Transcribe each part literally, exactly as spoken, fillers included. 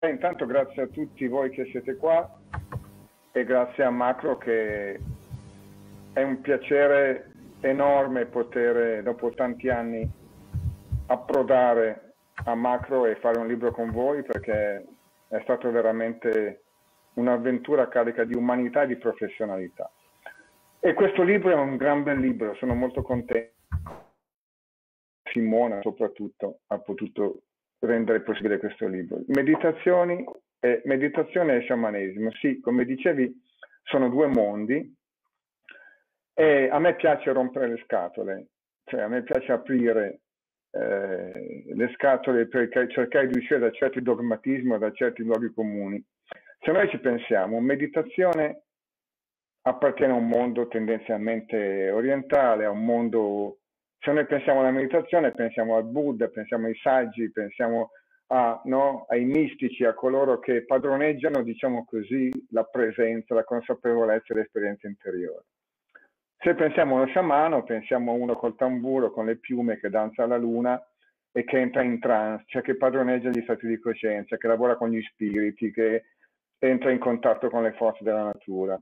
Intanto grazie a tutti voi che siete qua e grazie a Macro, che è un piacere enorme poter dopo tanti anni approdare a Macro e fare un libro con voi, perché è stato veramente un'avventura carica di umanità e di professionalità. E questo libro è un gran bel libro, sono molto contento. Simona soprattutto ha potuto rendere possibile questo libro. Meditazioni e, meditazione e sciamanesimo, sì, come dicevi, sono due mondi e a me piace rompere le scatole, cioè a me piace aprire eh, le scatole per cercare di uscire da certi dogmatismi, da certi luoghi comuni. Se noi ci pensiamo, meditazione appartiene a un mondo tendenzialmente orientale, a un mondo... Se noi pensiamo alla meditazione, pensiamo al Buddha, pensiamo ai saggi, pensiamo a, no, ai mistici, a coloro che padroneggiano, diciamo così, la presenza, la consapevolezza e l'esperienza interiore. Se pensiamo a uno sciamano, pensiamo a uno col tamburo, con le piume, che danza alla luna e che entra in trance, cioè che padroneggia gli stati di coscienza, che lavora con gli spiriti, che entra in contatto con le forze della natura.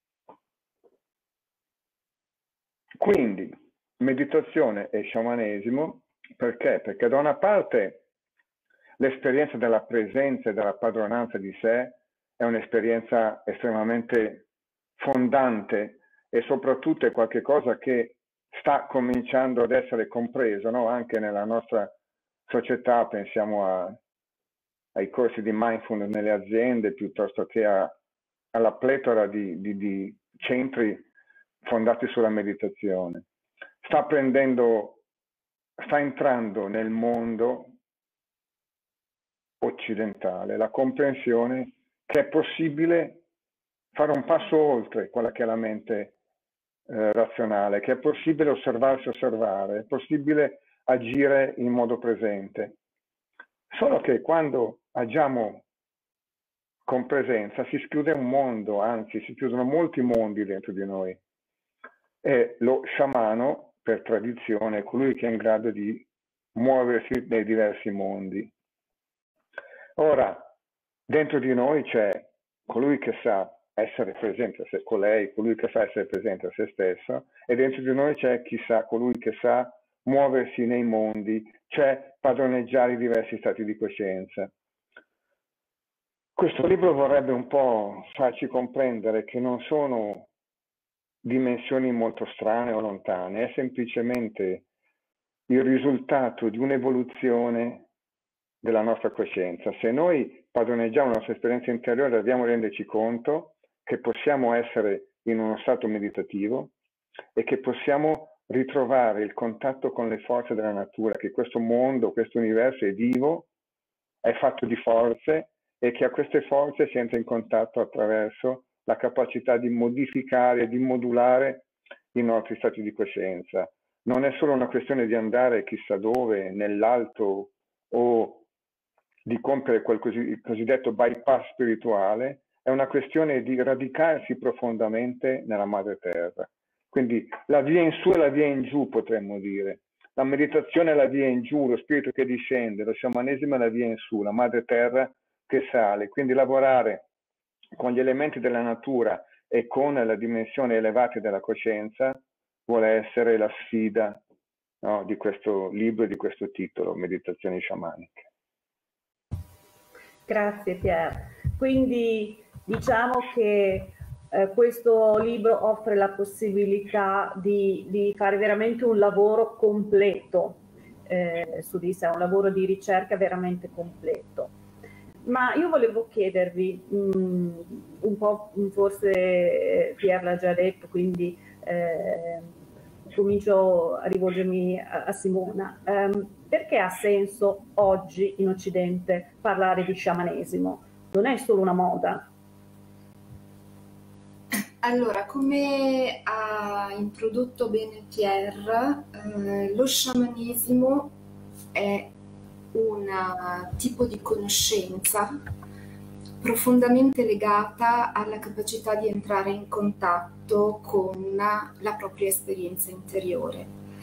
Quindi, meditazione e sciamanesimo, perché? Perché da una parte l'esperienza della presenza e della padronanza di sé è un'esperienza estremamente fondante e soprattutto è qualcosa che sta cominciando ad essere compreso, no? Anche nella nostra società, pensiamo a, ai corsi di mindfulness nelle aziende, piuttosto che a, alla pletora di, di, di centri fondati sulla meditazione. Sta prendendo, sta entrando nel mondo occidentale la comprensione che è possibile fare un passo oltre quella che è la mente eh, razionale, che è possibile osservarsi osservare, è possibile agire in modo presente. Solo che quando agiamo con presenza si schiude un mondo, anzi si chiudono molti mondi dentro di noi. E lo sciamano, per tradizione, è colui che è in grado di muoversi nei diversi mondi. Ora, dentro di noi c'è colui che sa essere presente a se, colei, colui che sa essere presente a se stesso, e dentro di noi c'è chi sa, colui che sa muoversi nei mondi, cioè padroneggiare i diversi stati di coscienza. Questo libro vorrebbe un po' farci comprendere che non sono dimensioni molto strane o lontane, è semplicemente il risultato di un'evoluzione della nostra coscienza. Se noi padroneggiamo la nostra esperienza interiore, dobbiamo renderci conto che possiamo essere in uno stato meditativo e che possiamo ritrovare il contatto con le forze della natura, che questo mondo, questo universo è vivo, è fatto di forze e che a queste forze si entra in contatto attraverso la capacità di modificare, di modulare i nostri stati di coscienza. Non è solo una questione di andare chissà dove, nell'alto, o di compiere quel così, cosiddetto bypass spirituale, è una questione di radicarsi profondamente nella madre terra. Quindi la via in su e la via in giù, potremmo dire. La meditazione è la via in giù, lo spirito che discende, lo sciamanesimo è la via in su, la madre terra che sale. Quindi lavorare con gli elementi della natura e con la dimensione elevata della coscienza vuole essere la sfida, no, di questo libro e di questo titolo, Meditazioni sciamaniche. Grazie Pier. Quindi diciamo che eh, questo libro offre la possibilità di, di fare veramente un lavoro completo eh, su di sé, un lavoro di ricerca veramente completo. Ma io volevo chiedervi, mh, un po' forse Pier l'ha già detto, quindi eh, comincio a rivolgermi a, a Simona. Um, perché ha senso oggi in Occidente parlare di sciamanesimo? Non è solo una moda. Allora, come ha introdotto bene Pier, eh, lo sciamanesimo è un tipo di conoscenza profondamente legata alla capacità di entrare in contatto con la propria esperienza interiore.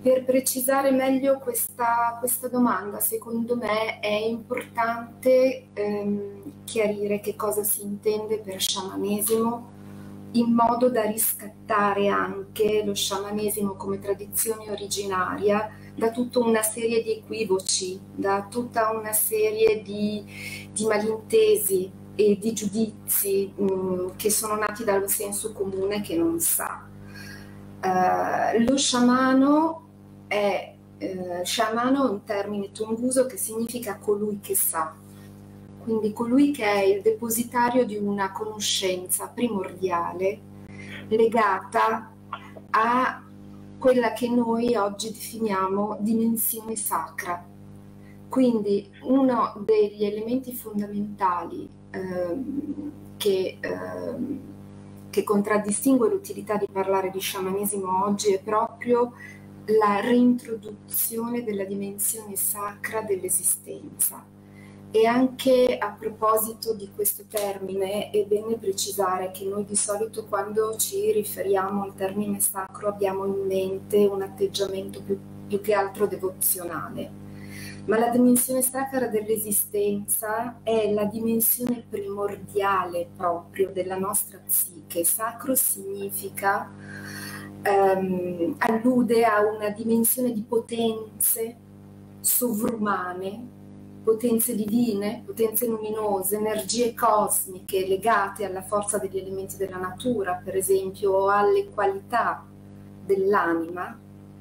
per precisare meglio questa, questa domanda, secondo me è importante ehm, chiarire che cosa si intende per sciamanesimo, in modo da riscattare anche lo sciamanesimo come tradizione originaria da tutta una serie di equivoci, da tutta una serie di, di malintesi e di giudizi mh, che sono nati dallo senso comune che non sa. Uh, lo sciamano è, uh, sciamano è un termine tunguso che significa colui che sa, quindi colui che è il depositario di una conoscenza primordiale legata a quella che noi oggi definiamo dimensione sacra. Quindi uno degli elementi fondamentali ehm, che, ehm, che contraddistingue l'utilità di parlare di sciamanesimo oggi è proprio la reintroduzione della dimensione sacra dell'esistenza. E anche a proposito di questo termine è bene precisare che noi di solito quando ci riferiamo al termine sacro abbiamo in mente un atteggiamento più, più che altro devozionale, ma la dimensione sacra dell'esistenza è la dimensione primordiale proprio della nostra psiche. Sacro significa, ehm, allude a una dimensione di potenze sovrumane, potenze divine, potenze luminose, energie cosmiche legate alla forza degli elementi della natura, per esempio, o alle qualità dell'anima,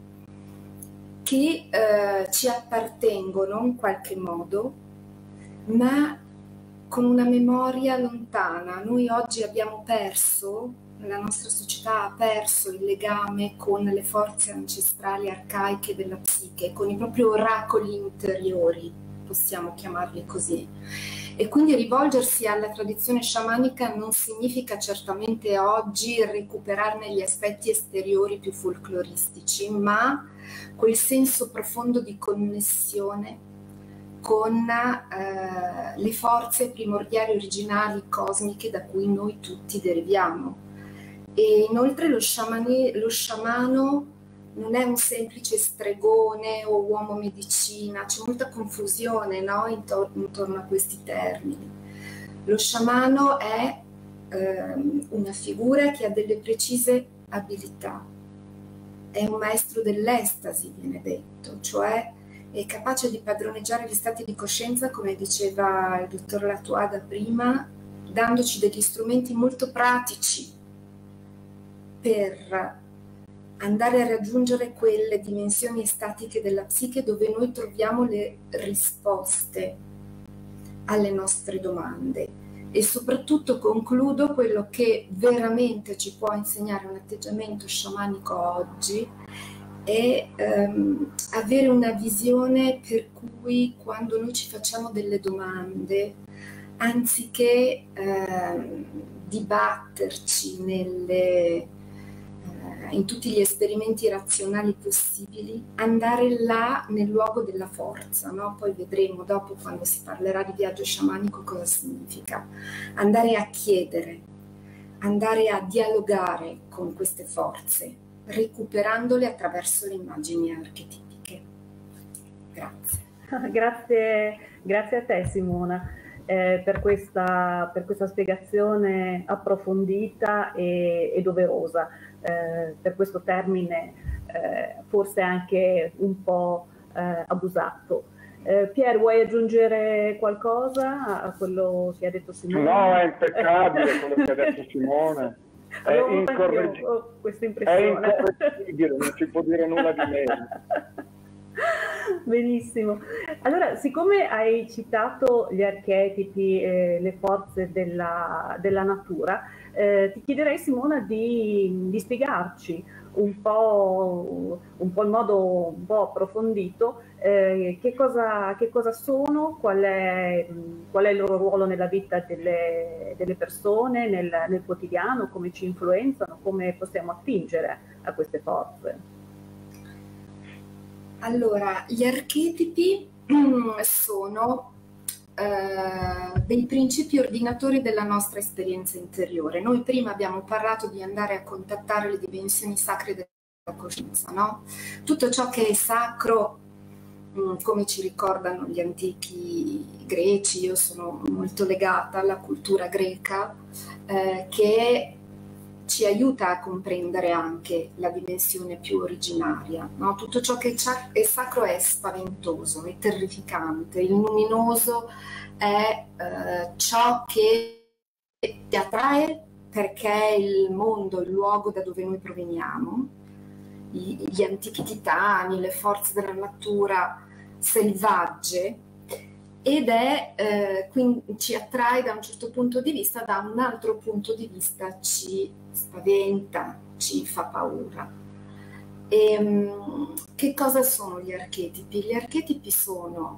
che eh, ci appartengono in qualche modo, ma con una memoria lontana. Noi oggi abbiamo perso, la nostra società ha perso il legame con le forze ancestrali arcaiche della psiche, con i propri oracoli interiori, possiamo chiamarli così. E quindi rivolgersi alla tradizione sciamanica non significa certamente oggi recuperarne gli aspetti esteriori più folcloristici, ma quel senso profondo di connessione con eh, le forze primordiali originali cosmiche da cui noi tutti deriviamo. E inoltre lo, sciamani, lo sciamano non è un semplice stregone o uomo medicina, c'è molta confusione, no? intorno, intorno a questi termini. Lo sciamano è ehm, una figura che ha delle precise abilità, è un maestro dell'estasi, viene detto, cioè è capace di padroneggiare gli stati di coscienza, come diceva il dottor Latuada prima, dandoci degli strumenti molto pratici per andare a raggiungere quelle dimensioni estatiche della psiche dove noi troviamo le risposte alle nostre domande. E soprattutto concludo, quello che veramente ci può insegnare un atteggiamento sciamanico oggi è ehm, avere una visione per cui quando noi ci facciamo delle domande, anziché ehm, dibatterci nelle in tutti gli esperimenti razionali possibili, andare là nel luogo della forza, no? Poi vedremo dopo, quando si parlerà di viaggio sciamanico, cosa significa. Andare a chiedere, andare a dialogare con queste forze, recuperandole attraverso le immagini archetipiche. Grazie. Grazie, grazie a te Simona eh, per, questa, per questa spiegazione approfondita e, e doverosa. Eh, per questo termine eh, forse anche un po' eh, abusato. Eh, Pier, vuoi aggiungere qualcosa a quello che ha detto Simone? No, è impeccabile quello che ha detto Simone. È, incorregg... oh, questa è incorreggibile, non si può dire nulla di meglio. Benissimo. Allora, siccome hai citato gli archetipi, eh, le forze della, della natura, eh, ti chiederei, Simona, di, di spiegarci un po', un po' in modo un po' approfondito eh, che, cosa, che cosa sono, qual è, qual è il loro ruolo nella vita delle, delle persone, nel, nel quotidiano, come ci influenzano, come possiamo attingere a queste forze. Allora, gli archetipi sono eh, dei principi ordinatori della nostra esperienza interiore. Noi prima abbiamo parlato di andare a contattare le dimensioni sacre coscienza, no? Tutto ciò che è sacro, come ci ricordano gli antichi greci, io sono molto legata alla cultura greca, eh, che ci aiuta a comprendere anche la dimensione più originaria, no? Tutto ciò che è sacro è spaventoso, è terrificante, il luminoso è eh, ciò che ti attrae perché è il mondo, il luogo da dove noi proveniamo, gli antichi titani, le forze della natura selvagge, ed è eh, quindi ci attrae da un certo punto di vista, da un altro punto di vista ci spaventa, ci fa paura. E, um, che cosa sono gli archetipi? Gli archetipi sono,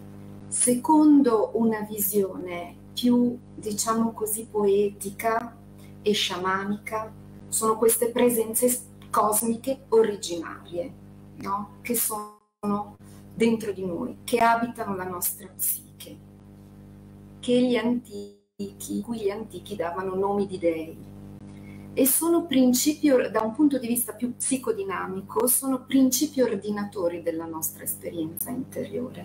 secondo una visione più, diciamo così, poetica e sciamanica, sono queste presenze cosmiche originarie, no? Che sono dentro di noi, che abitano la nostra psiche, che gli antichi, cui gli antichi davano nomi di dei, e sono principi, da un punto di vista più psicodinamico, sono principi ordinatori della nostra esperienza interiore.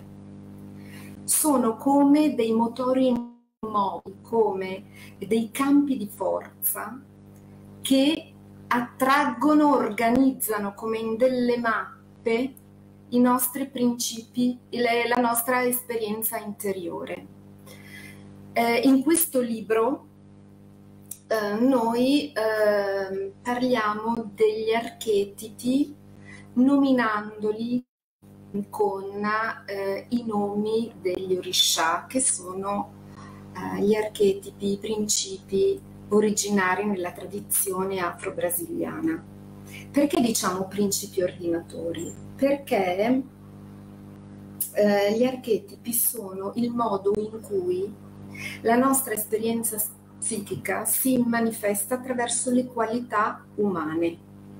Sono come dei motori immobili, come dei campi di forza che attraggono, organizzano come in delle mappe i nostri principi, le, la nostra esperienza interiore. Eh, in questo libro eh, noi eh, parliamo degli archetipi nominandoli con eh, i nomi degli Orisha, che sono eh, gli archetipi, i principi originari nella tradizione afro-brasiliana. Perché diciamo principi ordinatori? Perché eh, gli archetipi sono il modo in cui la nostra esperienza psichica si manifesta attraverso le qualità umane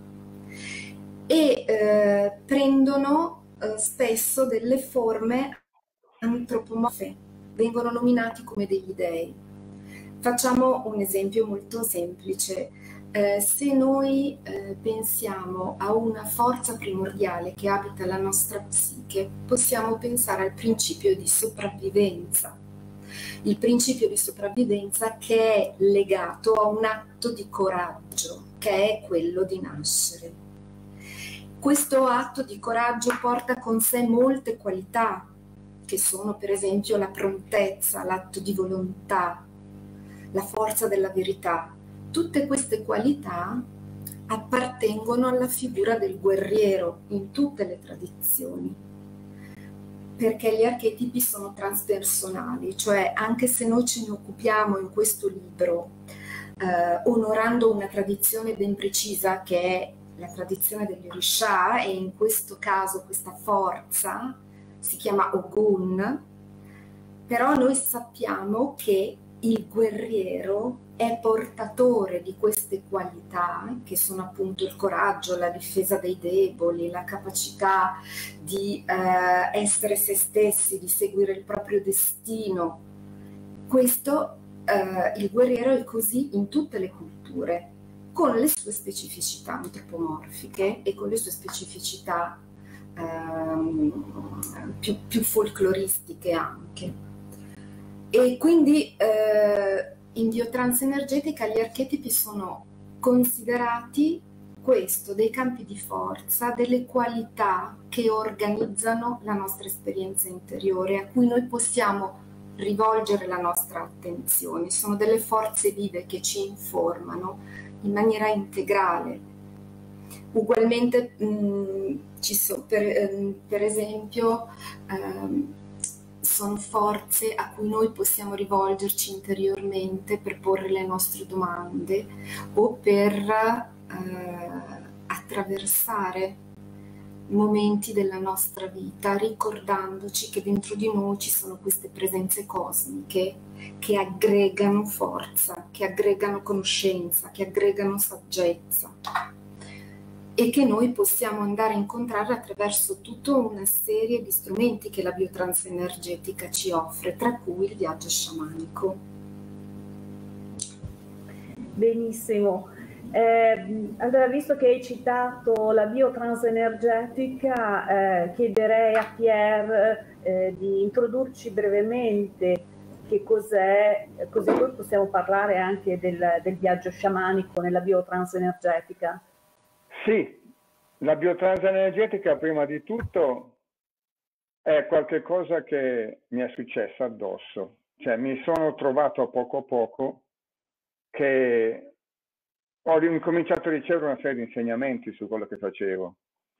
e eh, prendono eh, spesso delle forme antropomorfe, vengono nominati come degli dei. Facciamo un esempio molto semplice. Eh, se noi eh, pensiamo a una forza primordiale che abita la nostra psiche, possiamo pensare al principio di sopravvivenza. Il principio di sopravvivenza che è legato a un atto di coraggio, che è quello di nascere. Questo atto di coraggio porta con sé molte qualità, che sono per esempio la prontezza, l'atto di volontà, la forza della verità. Tutte queste qualità appartengono alla figura del guerriero in tutte le tradizioni, perché gli archetipi sono transpersonali, cioè anche se noi ce ne occupiamo in questo libro eh, onorando una tradizione ben precisa che è la tradizione degli Orisha, e in questo caso questa forza si chiama Ogun, però noi sappiamo che il guerriero è portatore di queste qualità che sono appunto il coraggio, la difesa dei deboli, la capacità di eh, essere se stessi, di seguire il proprio destino. Questo, eh, il guerriero è così in tutte le culture, con le sue specificità antropomorfiche e con le sue specificità ehm, più, più folcloristiche anche. E quindi eh, in biotransenergetica gli archetipi sono considerati questo, dei campi di forza, delle qualità che organizzano la nostra esperienza interiore, a cui noi possiamo rivolgere la nostra attenzione. Sono delle forze vive che ci informano in maniera integrale. Ugualmente mh, ci sono, per, per esempio, ehm, sono forze a cui noi possiamo rivolgerci interiormente per porre le nostre domande o per eh, attraversare momenti della nostra vita, ricordandoci che dentro di noi ci sono queste presenze cosmiche che aggregano forza, che aggregano conoscenza, che aggregano saggezza, e che noi possiamo andare a incontrare attraverso tutta una serie di strumenti che la biotransenergetica ci offre, tra cui il viaggio sciamanico. Benissimo. Eh, allora, visto che hai citato la biotransenergetica, eh, chiederei a Pierre eh, di introdurci brevemente che cos'è, così poi possiamo parlare anche del, del viaggio sciamanico nella biotransenergetica. Sì, la biotransenergetica prima di tutto è qualcosa che mi è successo addosso, cioè mi sono trovato a poco a poco che ho incominciato a ricevere una serie di insegnamenti su quello che facevo,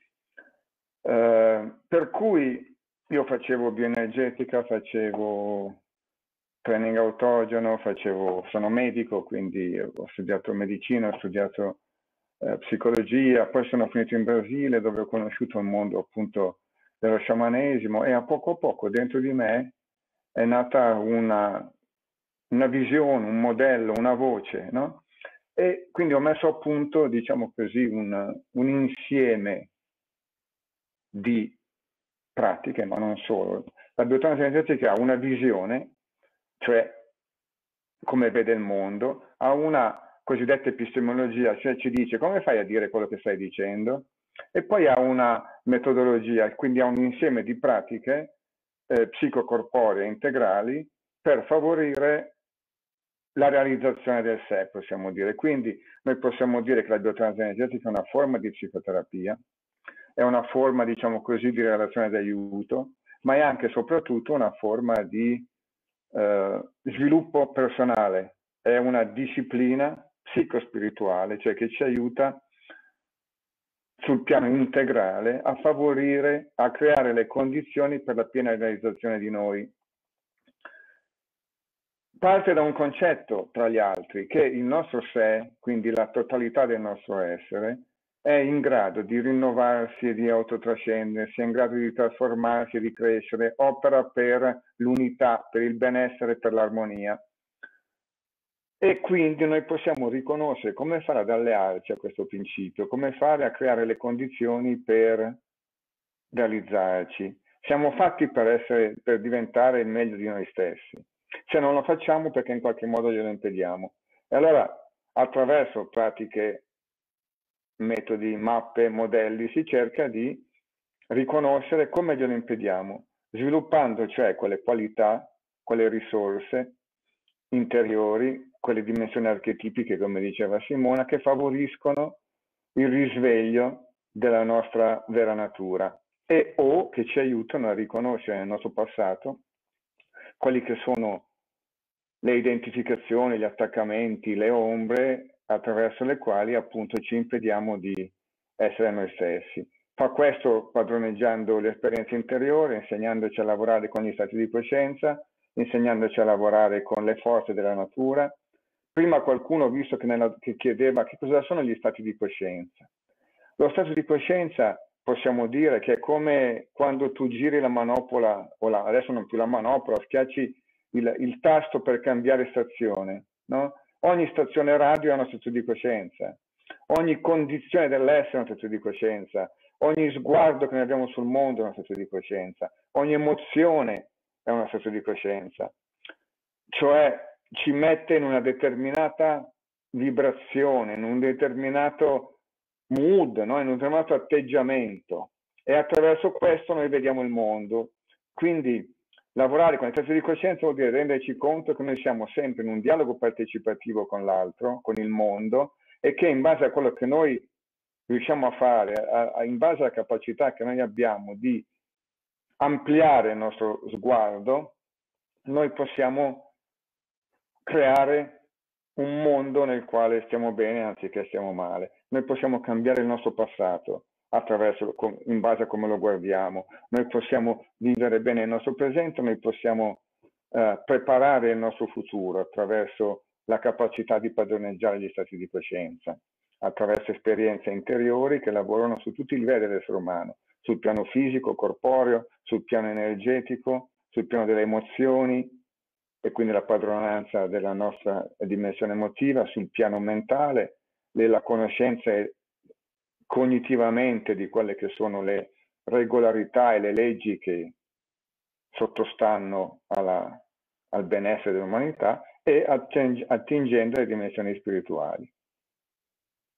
eh, per cui io facevo bioenergetica, facevo training autogeno, facevo, sono medico, quindi ho studiato medicina, ho studiato eh, psicologia, poi sono finito in Brasile dove ho conosciuto il mondo appunto dello sciamanesimo e a poco a poco dentro di me è nata una, una visione, un modello, una voce, no? E quindi ho messo a punto, diciamo così, un, un insieme di pratiche, ma non solo. La biotransenergetica ha una visione, cioè come vede il mondo, ha una cosiddetta epistemologia, cioè ci dice come fai a dire quello che stai dicendo, e poi ha una metodologia, quindi ha un insieme di pratiche eh, psicocorporee integrali per favorire la realizzazione del sé, possiamo dire. Quindi noi possiamo dire che la biotransenergetica è una forma di psicoterapia, è una forma, diciamo così, di relazione d'aiuto, ma è anche e soprattutto una forma di eh, sviluppo personale, è una disciplina psicospirituale, cioè che ci aiuta sul piano integrale a favorire, a creare le condizioni per la piena realizzazione di noi. Parte da un concetto, tra gli altri, che il nostro sé, quindi la totalità del nostro essere, è in grado di rinnovarsi e di autotrascendersi, è in grado di trasformarsi e di crescere, opera per l'unità, per il benessere, per l'armonia. E quindi noi possiamo riconoscere come fare ad allearci a questo principio, come fare a creare le condizioni per realizzarci. Siamo fatti per, essere, per diventare il meglio di noi stessi. Se non lo facciamo perché in qualche modo glielo impediamo. E allora attraverso pratiche, metodi, mappe, modelli si cerca di riconoscere come glielo impediamo, sviluppando cioè quelle qualità, quelle risorse interiori, quelle dimensioni archetipiche, come diceva Simona, che favoriscono il risveglio della nostra vera natura e o che ci aiutano a riconoscere nel nostro passato quelli che sono le identificazioni, gli attaccamenti, le ombre attraverso le quali appunto ci impediamo di essere noi stessi. Fa questo padroneggiando le esperienze interiori, insegnandoci a lavorare con gli stati di coscienza, insegnandoci a lavorare con le forze della natura. Prima qualcuno ho visto che, nella, che chiedeva che cosa sono gli stati di coscienza. Lo stato di coscienza possiamo dire che è come quando tu giri la manopola, o la, adesso non più la manopola, schiacci il, il tasto per cambiare stazione, no? Ogni stazione radio è uno stato di coscienza, ogni condizione dell'essere è uno stato di coscienza, ogni sguardo che noi abbiamo sul mondo è uno stato di coscienza, ogni emozione è uno stato di coscienza, cioè ci mette in una determinata vibrazione, in un determinato mood, no? In un determinato atteggiamento, e attraverso questo noi vediamo il mondo. Quindi lavorare con il stato di coscienza vuol dire renderci conto che noi siamo sempre in un dialogo partecipativo con l'altro, con il mondo, e che in base a quello che noi riusciamo a fare, a, a, in base alla capacità che noi abbiamo di ampliare il nostro sguardo, noi possiamo creare un mondo nel quale stiamo bene anziché stiamo male. Noi possiamo cambiare il nostro passato attraverso, in base a come lo guardiamo. Noi possiamo vivere bene il nostro presente, noi possiamo eh, preparare il nostro futuro attraverso la capacità di padroneggiare gli stati di coscienza, attraverso esperienze interiori che lavorano su tutti i livelli dell'essere umano, sul piano fisico, corporeo, sul piano energetico, sul piano delle emozioni, e quindi la padronanza della nostra dimensione emotiva, sul piano mentale, la conoscenza cognitivamente di quelle che sono le regolarità e le leggi che sottostanno alla, al benessere dell'umanità, e attingendo le dimensioni spirituali.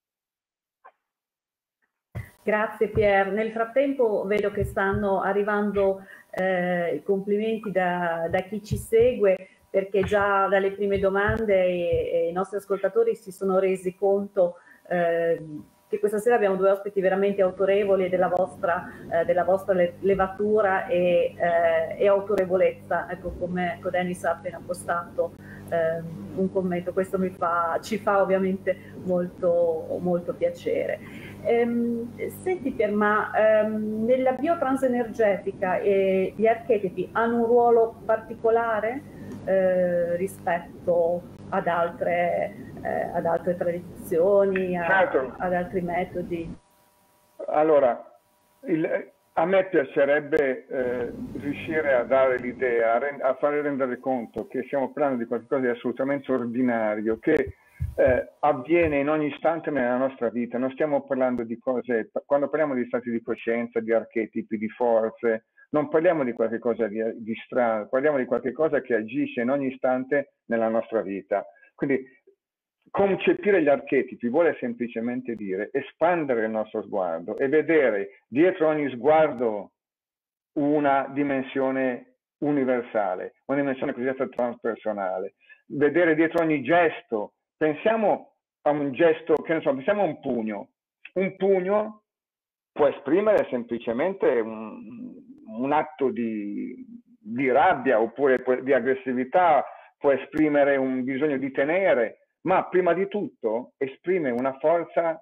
Grazie Pier. Nel frattempo vedo che stanno arrivando eh, i complimenti da, da chi ci segue, perché già dalle prime domande e, e i nostri ascoltatori si sono resi conto eh, che questa sera abbiamo due ospiti veramente autorevoli della vostra, eh, della vostra levatura e, eh, e autorevolezza, ecco, come Denis ha appena postato eh, un commento. Questo mi fa, ci fa ovviamente molto, molto piacere. Ehm, senti Pier, ma ehm, nella biotransenergetica eh, gli archetipi hanno un ruolo particolare eh, rispetto ad altre, eh, ad altre tradizioni, a, certo. ad altri metodi? Allora, il, a me piacerebbe eh, riuscire a dare l'idea, a, a fare rendere conto che stiamo parlando di qualcosa di assolutamente ordinario, che Eh, avviene in ogni istante nella nostra vita. Non stiamo parlando di cose, quando parliamo di stati di coscienza, di archetipi, di forze, non parliamo di qualche cosa di, di strano, parliamo di qualche cosa che agisce in ogni istante nella nostra vita. Quindi concepire gli archetipi vuole semplicemente dire espandere il nostro sguardo e vedere dietro ogni sguardo una dimensione universale, una dimensione cosiddetta transpersonale, vedere dietro ogni gesto. Pensiamo a un gesto, che ne so, pensiamo a un pugno. Un pugno può esprimere semplicemente un, un atto di, di rabbia oppure di aggressività, può esprimere un bisogno di tenere, ma prima di tutto esprime una forza,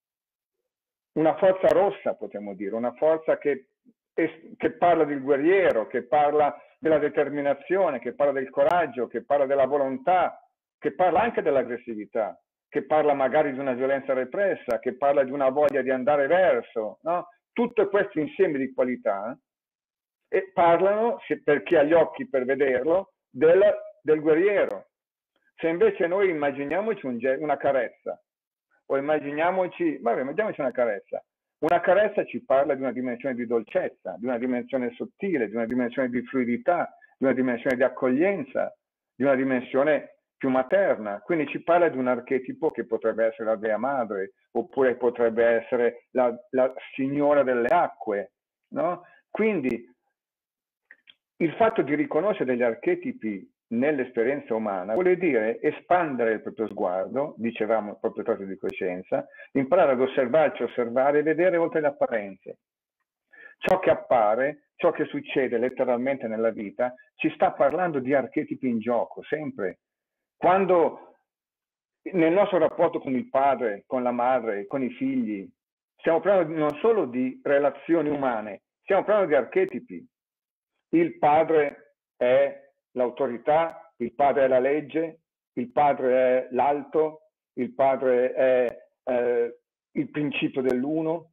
una forza rossa, potremmo dire, una forza che, che parla del guerriero, che parla della determinazione, che parla del coraggio, che parla della volontà, che parla anche dell'aggressività, che parla magari di una violenza repressa, che parla di una voglia di andare verso, no? Tutto questo insieme di qualità eh, e parlano, se, per chi ha gli occhi per vederlo, del, del guerriero. Se invece noi immaginiamoci un, una carezza, o immaginiamoci, vabbè, immaginiamoci una carezza. Una carezza ci parla di una dimensione di dolcezza, di una dimensione sottile, di una dimensione di fluidità, di una dimensione di accoglienza, di una dimensione più materna, quindi ci parla di un archetipo che potrebbe essere la Dea Madre, oppure potrebbe essere la, la Signora delle Acque, no? Quindi il fatto di riconoscere degli archetipi nell'esperienza umana vuole dire espandere il proprio sguardo, dicevamo proprio tratto di coscienza, imparare ad osservarci, osservare e vedere oltre le apparenze. Ciò che appare, ciò che succede letteralmente nella vita, ci sta parlando di archetipi in gioco, sempre. Quando nel nostro rapporto con il padre, con la madre, con i figli, stiamo parlando non solo di relazioni umane, stiamo parlando di archetipi. Il padre è l'autorità, il padre è la legge, il padre è l'alto, il padre è eh, il principio dell'uno,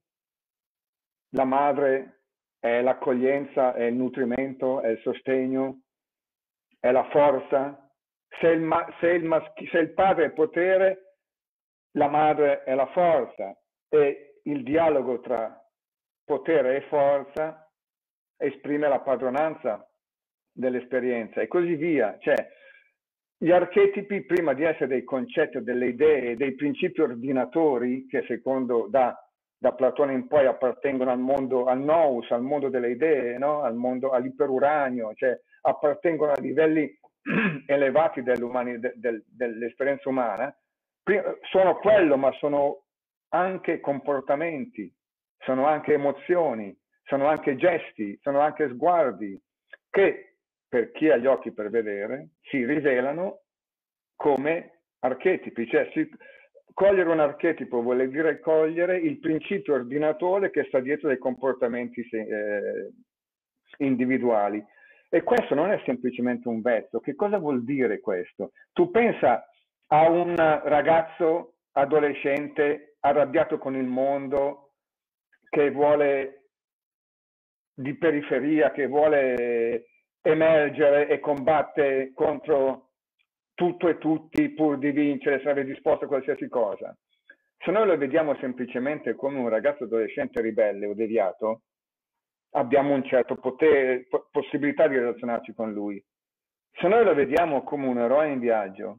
la madre è l'accoglienza, è il nutrimento, è il sostegno, è la forza. Se il, se, il se il padre è potere, la madre è la forza, e il dialogo tra potere e forza esprime la padronanza dell'esperienza e così via. Cioè, gli archetipi, prima di essere dei concetti, delle idee, dei principi ordinatori che secondo da, da Platone in poi appartengono al mondo, al nous, al mondo delle idee, no? Al mondo, all'iperuranio, cioè appartengono a livelli elevati dell'esperienza del, del, umana, sono quello, ma sono anche comportamenti, sono anche emozioni, sono anche gesti, sono anche sguardi che, per chi ha gli occhi per vedere, si rivelano come archetipi. Cioè, si, cogliere un archetipo vuole dire cogliere il principio ordinatore che sta dietro dei comportamenti eh, individuali. E questo non è semplicemente un vezzo. Che cosa vuol dire questo? Tu pensa a un ragazzo adolescente arrabbiato con il mondo, che vuole di periferia, che vuole emergere e combatte contro tutto e tutti pur di vincere, sarebbe disposto a qualsiasi cosa. Se noi lo vediamo semplicemente come un ragazzo adolescente ribelle o deviato, abbiamo un certo potere, possibilità di relazionarci con lui. Se noi lo vediamo come un eroe in viaggio,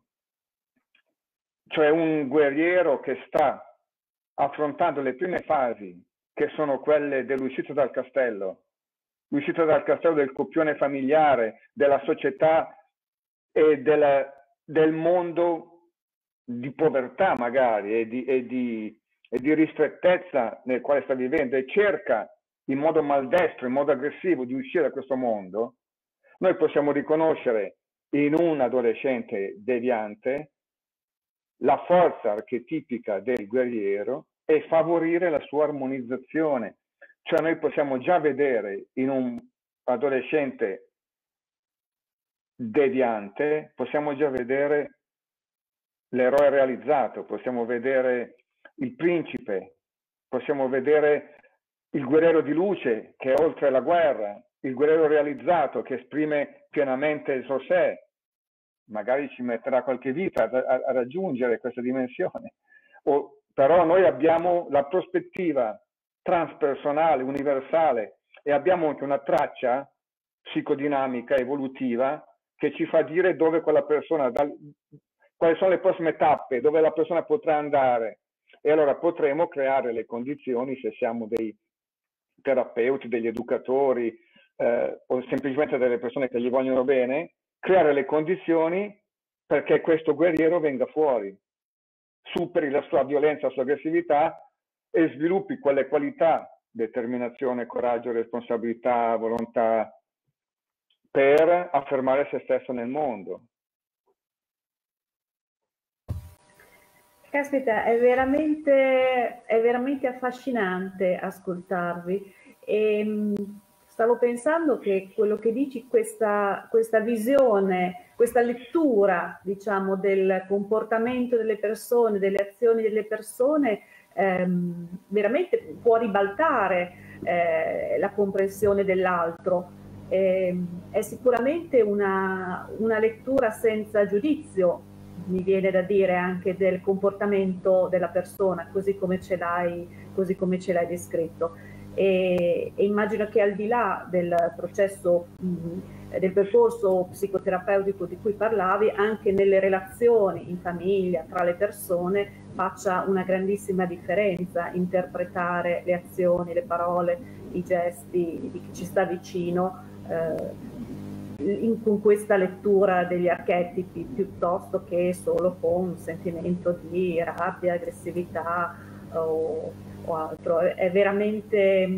cioè un guerriero che sta affrontando le prime fasi che sono quelle dell'uscita dal castello, l'uscita dal castello del copione familiare, della società e del, del mondo di povertà magari e di, e, di, e di ristrettezza nel quale sta vivendo, e cerca in modo maldestro, in modo aggressivo di uscire da questo mondo, noi possiamo riconoscere in un adolescente deviante la forza archetipica del guerriero e favorire la sua armonizzazione. Cioè noi possiamo già vedere in un adolescente deviante, possiamo già vedere l'eroe realizzato, possiamo vedere il principe, possiamo vedere il guerriero di luce che è oltre la guerra, il guerriero realizzato che esprime pienamente il suo sé. Magari ci metterà qualche vita a, a, a raggiungere questa dimensione, o, però noi abbiamo la prospettiva transpersonale, universale, e abbiamo anche una traccia psicodinamica, evolutiva, che ci fa dire dove quella persona, da, quali sono le prossime tappe, dove la persona potrà andare, e allora potremo creare le condizioni, se siamo dei terapeuti, degli educatori, eh, o semplicemente delle persone che gli vogliono bene, creare le condizioni perché questo guerriero venga fuori, superi la sua violenza, la sua aggressività e sviluppi quelle qualità, determinazione, coraggio, responsabilità, volontà, per affermare se stesso nel mondo. Caspita, è veramente, è veramente affascinante ascoltarvi. E, stavo pensando che quello che dici, questa, questa visione, questa lettura, diciamo, del comportamento delle persone, delle azioni delle persone, ehm, veramente può ribaltare eh, la comprensione dell'altro. Eh, è sicuramente una, una lettura senza giudizio, mi viene da dire, anche del comportamento della persona, così come ce l'hai, così come ce l'hai descritto. E, e immagino che al di là del processo, mh, del percorso psicoterapeutico di cui parlavi, anche nelle relazioni in famiglia, tra le persone, faccia una grandissima differenza interpretare le azioni, le parole, i gesti di chi ci sta vicino, eh, in, con questa lettura degli archetipi, piuttosto che solo con un sentimento di rabbia, aggressività o, o altro. È veramente,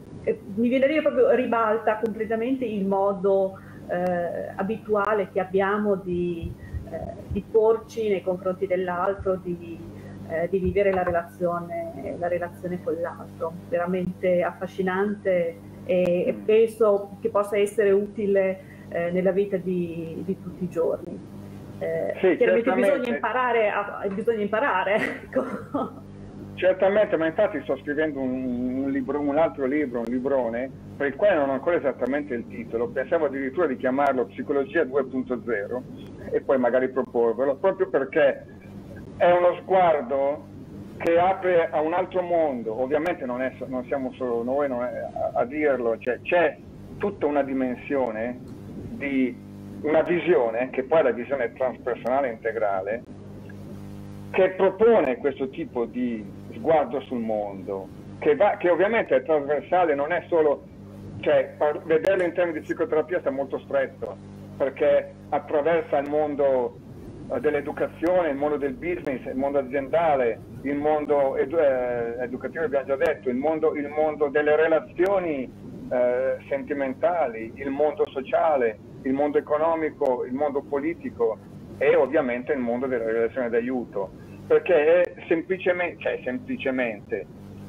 mi viene a dire, proprio ribalta completamente il modo eh, abituale che abbiamo di, eh, di porci nei confronti dell'altro, di, eh, di vivere la relazione, la relazione con l'altro. Veramente affascinante e, e penso che possa essere utile eh, nella vita di, di tutti i giorni. Eh, sì, chiaramente bisogna imparare, a, bisogna imparare, ecco. Certamente, ma infatti sto scrivendo un, un, libro, un altro libro, un librone, per il quale non ho ancora esattamente il titolo. Pensavo addirittura di chiamarlo Psicologia due punto zero e poi magari proporvelo, proprio perché è uno sguardo che apre a un altro mondo. Ovviamente non, è, non siamo solo noi non è, a, a dirlo, cioè, c'è tutta una dimensione di una visione, che poi è la visione transpersonale integrale, che propone questo tipo di sguardo sul mondo, che, va, che ovviamente è trasversale, non è solo, cioè vederlo in termini di psicoterapia sta molto stretto, perché attraversa il mondo dell'educazione, il mondo del business, il mondo aziendale, il mondo edu eh, educativo, abbiamo già detto, il mondo, il mondo delle relazioni eh, sentimentali, il mondo sociale, il mondo economico, il mondo politico e ovviamente il mondo della relazione d'aiuto, perché è semplicemente, cioè semplicemente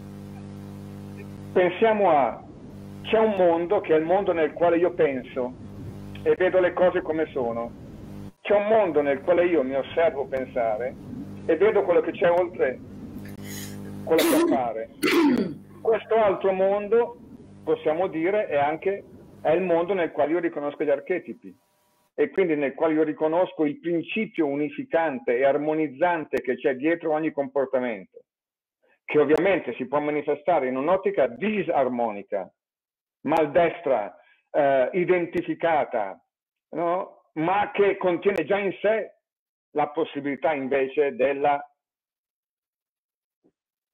pensiamo a, c'è un mondo che è il mondo nel quale io penso e vedo le cose come sono. C'è un mondo nel quale io mi osservo pensare e vedo quello che c'è oltre quello che appare. Questo altro mondo, possiamo dire, è anche è il mondo nel quale io riconosco gli archetipi e quindi nel quale io riconosco il principio unificante e armonizzante che c'è dietro ogni comportamento, che ovviamente si può manifestare in un'ottica disarmonica, maldestra, eh, identificata, no? Ma che contiene già in sé la possibilità invece della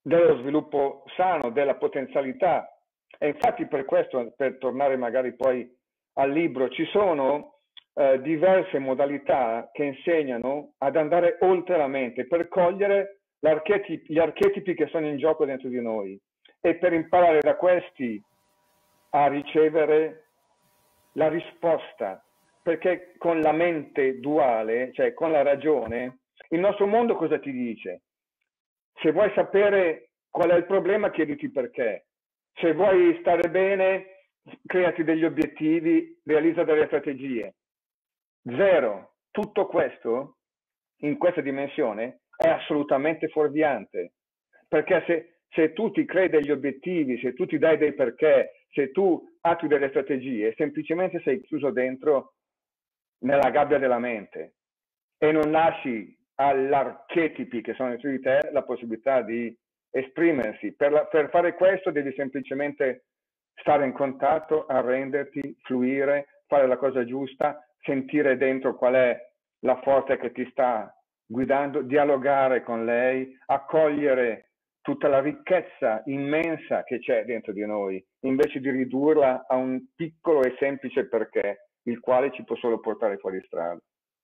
dello sviluppo sano, della potenzialità. E infatti per questo, per tornare magari poi al libro, ci sono eh, diverse modalità che insegnano ad andare oltre la mente, per cogliere gli archetipi che sono in gioco dentro di noi e per imparare da questi a ricevere la risposta, perché con la mente duale, cioè con la ragione, il nostro mondo cosa ti dice? Se vuoi sapere qual è il problema, chiediti perché. Se vuoi stare bene, creati degli obiettivi, realizza delle strategie. Zero. Tutto questo, in questa dimensione, è assolutamente fuorviante. Perché se, se tu ti crei degli obiettivi, se tu ti dai dei perché, se tu attui delle strategie, semplicemente sei chiuso dentro nella gabbia della mente e non lasci agli archetipi che sono dentro di te la possibilità di esprimersi. Per, la, per fare questo devi semplicemente stare in contatto, arrenderti, fluire, fare la cosa giusta, sentire dentro qual è la forza che ti sta guidando, dialogare con lei, accogliere tutta la ricchezza immensa che c'è dentro di noi, invece di ridurla a un piccolo e semplice perché, il quale ci può solo portare fuori strada.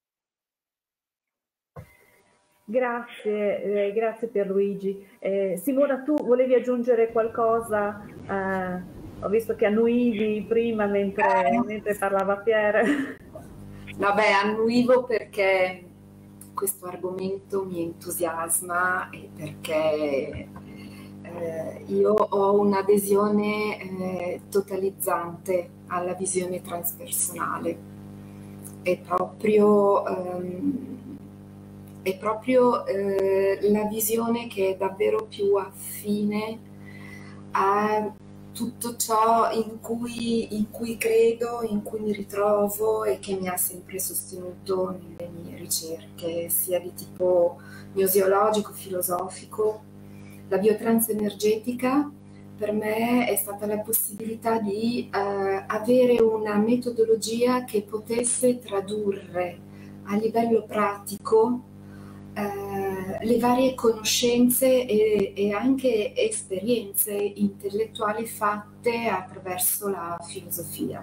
Grazie, eh, grazie Pierluigi. Eh, Simona, tu volevi aggiungere qualcosa? Eh, ho visto che annuivi prima mentre, eh. mentre parlava Pier. Vabbè, annuivo perché questo argomento mi entusiasma e perché eh, io ho un'adesione eh, totalizzante alla visione transpersonale. È proprio... Um, È proprio eh, la visione che è davvero più affine a tutto ciò in cui, in cui credo, in cui mi ritrovo e che mi ha sempre sostenuto nelle mie ricerche, sia di tipo gnosiologico, filosofico. La biotrans energetica per me è stata la possibilità di eh, avere una metodologia che potesse tradurre a livello pratico Uh, le varie conoscenze e, e anche esperienze intellettuali fatte attraverso la filosofia.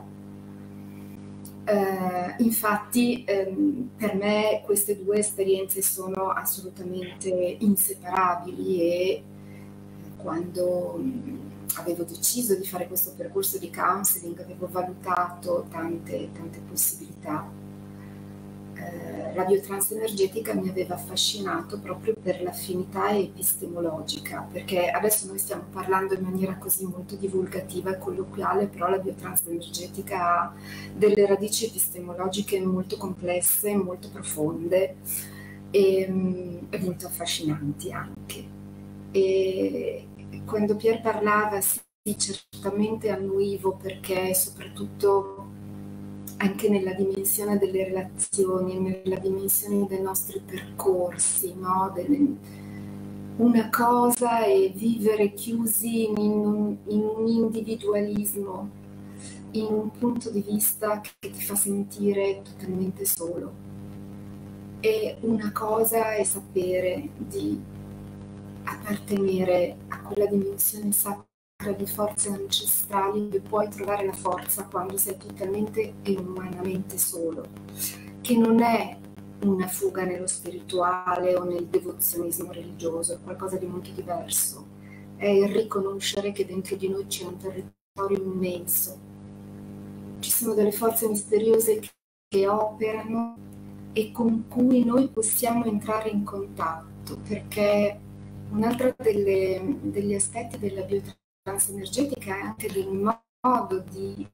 Uh, infatti um, per me queste due esperienze sono assolutamente inseparabili e quando um, avevo deciso di fare questo percorso di counseling avevo valutato tante, tante possibilità. La biotrans energetica mi aveva affascinato proprio per l'affinità epistemologica, perché adesso noi stiamo parlando in maniera così molto divulgativa e colloquiale, però la biotrans energetica ha delle radici epistemologiche molto complesse, molto profonde e, e molto affascinanti anche. E quando Pier parlava, sì, certamente annuivo, perché soprattutto anche nella dimensione delle relazioni, nella dimensione dei nostri percorsi, no? Delle... una cosa è vivere chiusi in un, in un individualismo, in un punto di vista che ti fa sentire totalmente solo. E una cosa è sapere di appartenere a quella dimensione sacra di forze ancestrali dove puoi trovare la forza quando sei totalmente e umanamente solo, che non è una fuga nello spirituale o nel devozionismo religioso, è qualcosa di molto diverso, è il riconoscere che dentro di noi c'è un territorio immenso, ci sono delle forze misteriose che, che operano e con cui noi possiamo entrare in contatto, perché un altro delle, degli aspetti della biotrans energetica è anche del modo di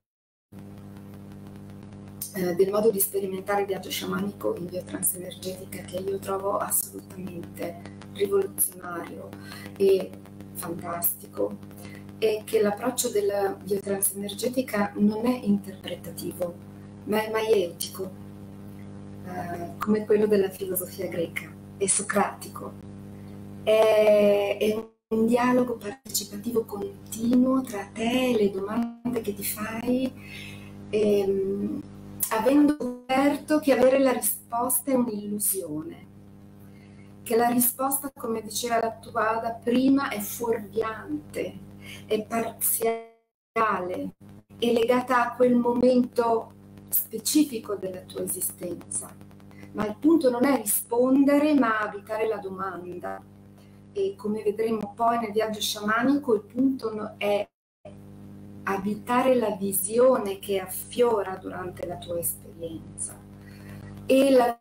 eh, del modo di sperimentare il viaggio sciamanico in biotrans energetica, che io trovo assolutamente rivoluzionario e fantastico, e che l'approccio della biotrans energetica non è interpretativo ma è maieutico, eh, come quello della filosofia greca, è socratico, è, è un un dialogo partecipativo continuo tra te e le domande che ti fai, ehm, avendo scoperto che avere la risposta è un'illusione, che la risposta, come diceva la tua Ada prima, è fuorviante, è parziale, è legata a quel momento specifico della tua esistenza. Ma il punto non è rispondere, ma abitare la domanda. E come vedremo poi nel viaggio sciamanico, il punto è abitare la visione che affiora durante la tua esperienza. E la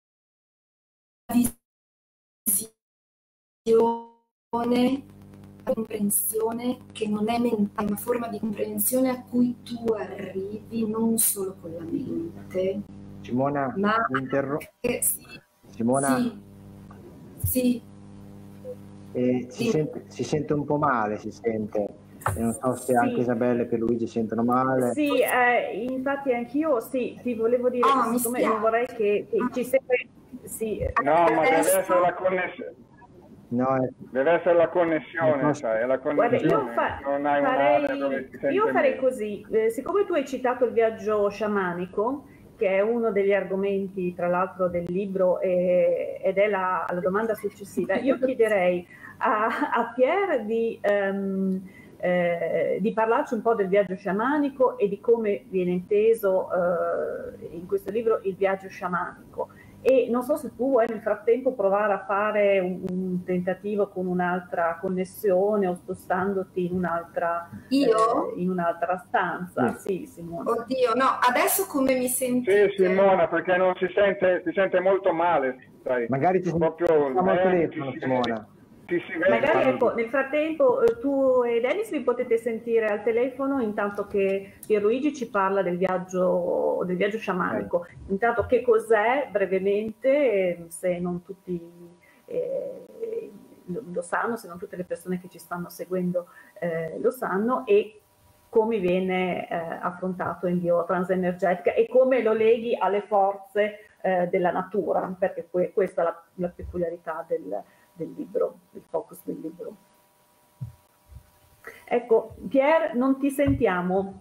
visione, la comprensione che non è mentale, una forma di comprensione a cui tu arrivi non solo con la mente. Simona, ma mi interrompo. Sì, Simona, sì, sì. Eh, si, Sì. sente, si sente un po' male, si sente. E non so se Sì. anche Isabella e Pierluigi sentono male. Sì, eh, infatti anch'io sì, ti volevo dire, Oh, mi siccome spiace. non vorrei che, che ci sempre... Sì, No, ma deve Adesso- essere la connessione. No, è- Deve essere la connessione, Non posso- sai, è la guarda, connessione. io, fa- non hai un'area dove farei, si sente io farei meglio. così, eh, siccome tu hai citato il viaggio sciamanico, che è uno degli argomenti tra l'altro del libro e- ed è la, la domanda successiva, io chiederei a, a Pier di, ehm, eh, di parlarci un po' del viaggio sciamanico e di come viene inteso eh, in questo libro il viaggio sciamanico. E non so se tu vuoi nel frattempo provare a fare un, un tentativo con un'altra connessione o spostandoti in un'altra Io? eh, in un'altra stanza. Sì. Sì, Simone. Oddio, no, adesso come mi sentite? Sì, Simona, perché non si sente, si sente molto male, sai. magari ti proprio sentiamo al eh, telefono, ti si Simona. vede- ti si vede. Magari ecco, nel frattempo eh, tu e Dennis vi potete sentire al telefono intanto che Pierluigi ci parla del viaggio, del viaggio sciamanico. Intanto che cos'è brevemente, eh, se non tutti eh, lo, lo sanno, se non tutte le persone che ci stanno seguendo eh, lo sanno, e come viene eh, affrontato in biotransenergetica e come lo leghi alle forze eh, della natura, perché que- questa è la, la peculiarità del del libro, il focus del libro. Ecco, Pier, non ti sentiamo.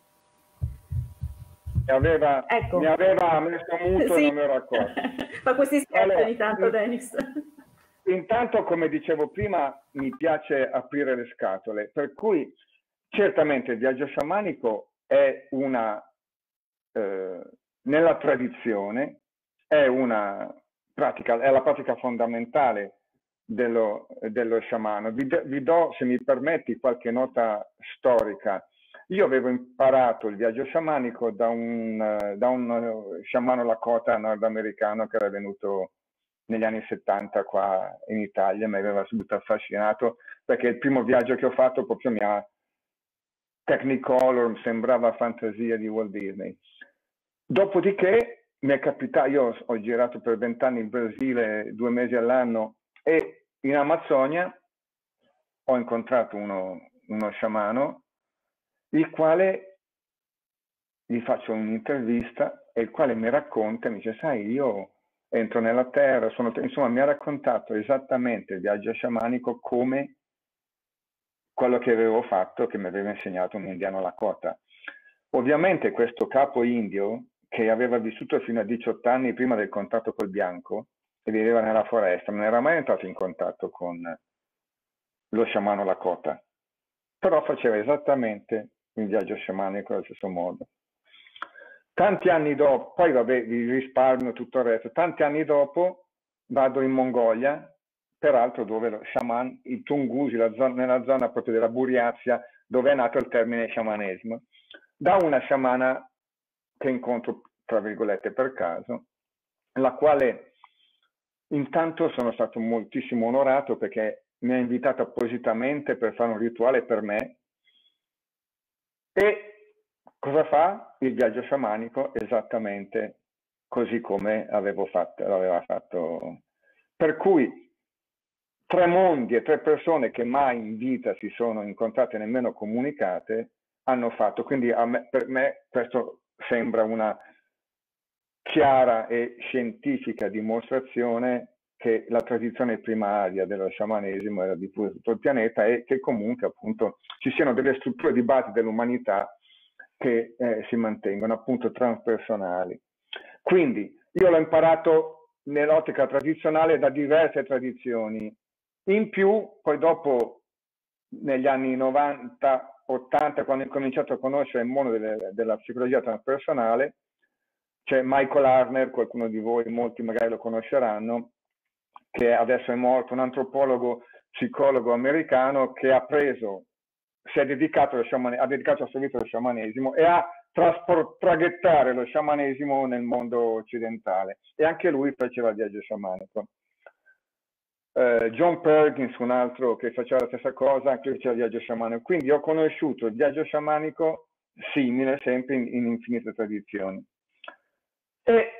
Mi aveva, Ecco. mi aveva messo muto Sì. e non mi ero accorto. Fa questi scherzi Allora, ogni tanto, in- Dennis. Intanto, come dicevo prima, mi piace aprire le scatole, per cui certamente il viaggio sciamanico è una, eh, nella tradizione, è una pratica, è la pratica fondamentale dello, dello sciamano. Vi, do- vi do, se mi permetti, qualche nota storica. Io avevo imparato il viaggio sciamanico da un, eh, da un eh, sciamano Lakota nordamericano che era venuto negli anni settanta qua in Italia, mi aveva subito affascinato, perché il primo viaggio che ho fatto proprio mi ha Technicolor, mi sembrava fantasia di Walt Disney. Dopodiché mi è capitato, io ho girato per vent'anni in Brasile, due mesi all'anno, e in Amazzonia ho incontrato uno, uno sciamano, il quale gli faccio un'intervista e il quale mi racconta, mi dice, sai, io entro nella terra, sono, insomma mi ha raccontato esattamente il viaggio sciamanico come quello che avevo fatto, che mi aveva insegnato un indiano Lakota. Ovviamente questo capo indio, che aveva vissuto fino a diciotto anni prima del contatto col bianco e viveva nella foresta, non era mai entrato in contatto con lo sciamano Lakota, però faceva esattamente il viaggio sciamanico allo stesso modo. Tanti anni dopo, poi vabbè, vi risparmio tutto il resto, tanti anni dopo vado in Mongolia, peraltro dove lo sciaman, i Tungusi, la zona, nella zona proprio della Buriazia, dove è nato il termine sciamanesimo, da una sciamana che incontro, tra virgolette, per caso, la quale intanto sono stato moltissimo onorato perché mi ha invitato appositamente per fare un rituale per me. E cosa fa? Il viaggio sciamanico esattamente così come avevo fatto, l'aveva fatto. Per cui tre mondi e tre persone che mai in vita si sono incontrate, nemmeno comunicate, hanno fatto. Quindi a me, per me questo sembra una chiara e scientifica dimostrazione che la tradizione primaria dello sciamanesimo era diffusa su tutto il pianeta e che comunque appunto ci siano delle strutture di base dell'umanità che eh, si mantengono appunto transpersonali. Quindi io l'ho imparato nell'ottica tradizionale da diverse tradizioni. In più, poi dopo, negli anni novanta ottanta, quando ho cominciato a conoscere il mondo delle, della psicologia transpersonale, c'è Michael Harner, qualcuno di voi, molti magari lo conosceranno, che adesso è morto, un antropologo psicologo americano che ha preso, si è dedicato, allo sciamane, ha dedicato la sua vita allo sciamanesimo e a traghettare lo sciamanesimo nel mondo occidentale, e anche lui faceva il viaggio sciamanico. Uh, John Perkins, un altro che faceva la stessa cosa, anche lui faceva il viaggio sciamanico. Quindi ho conosciuto il viaggio sciamanico simile sempre in, in infinite tradizioni. E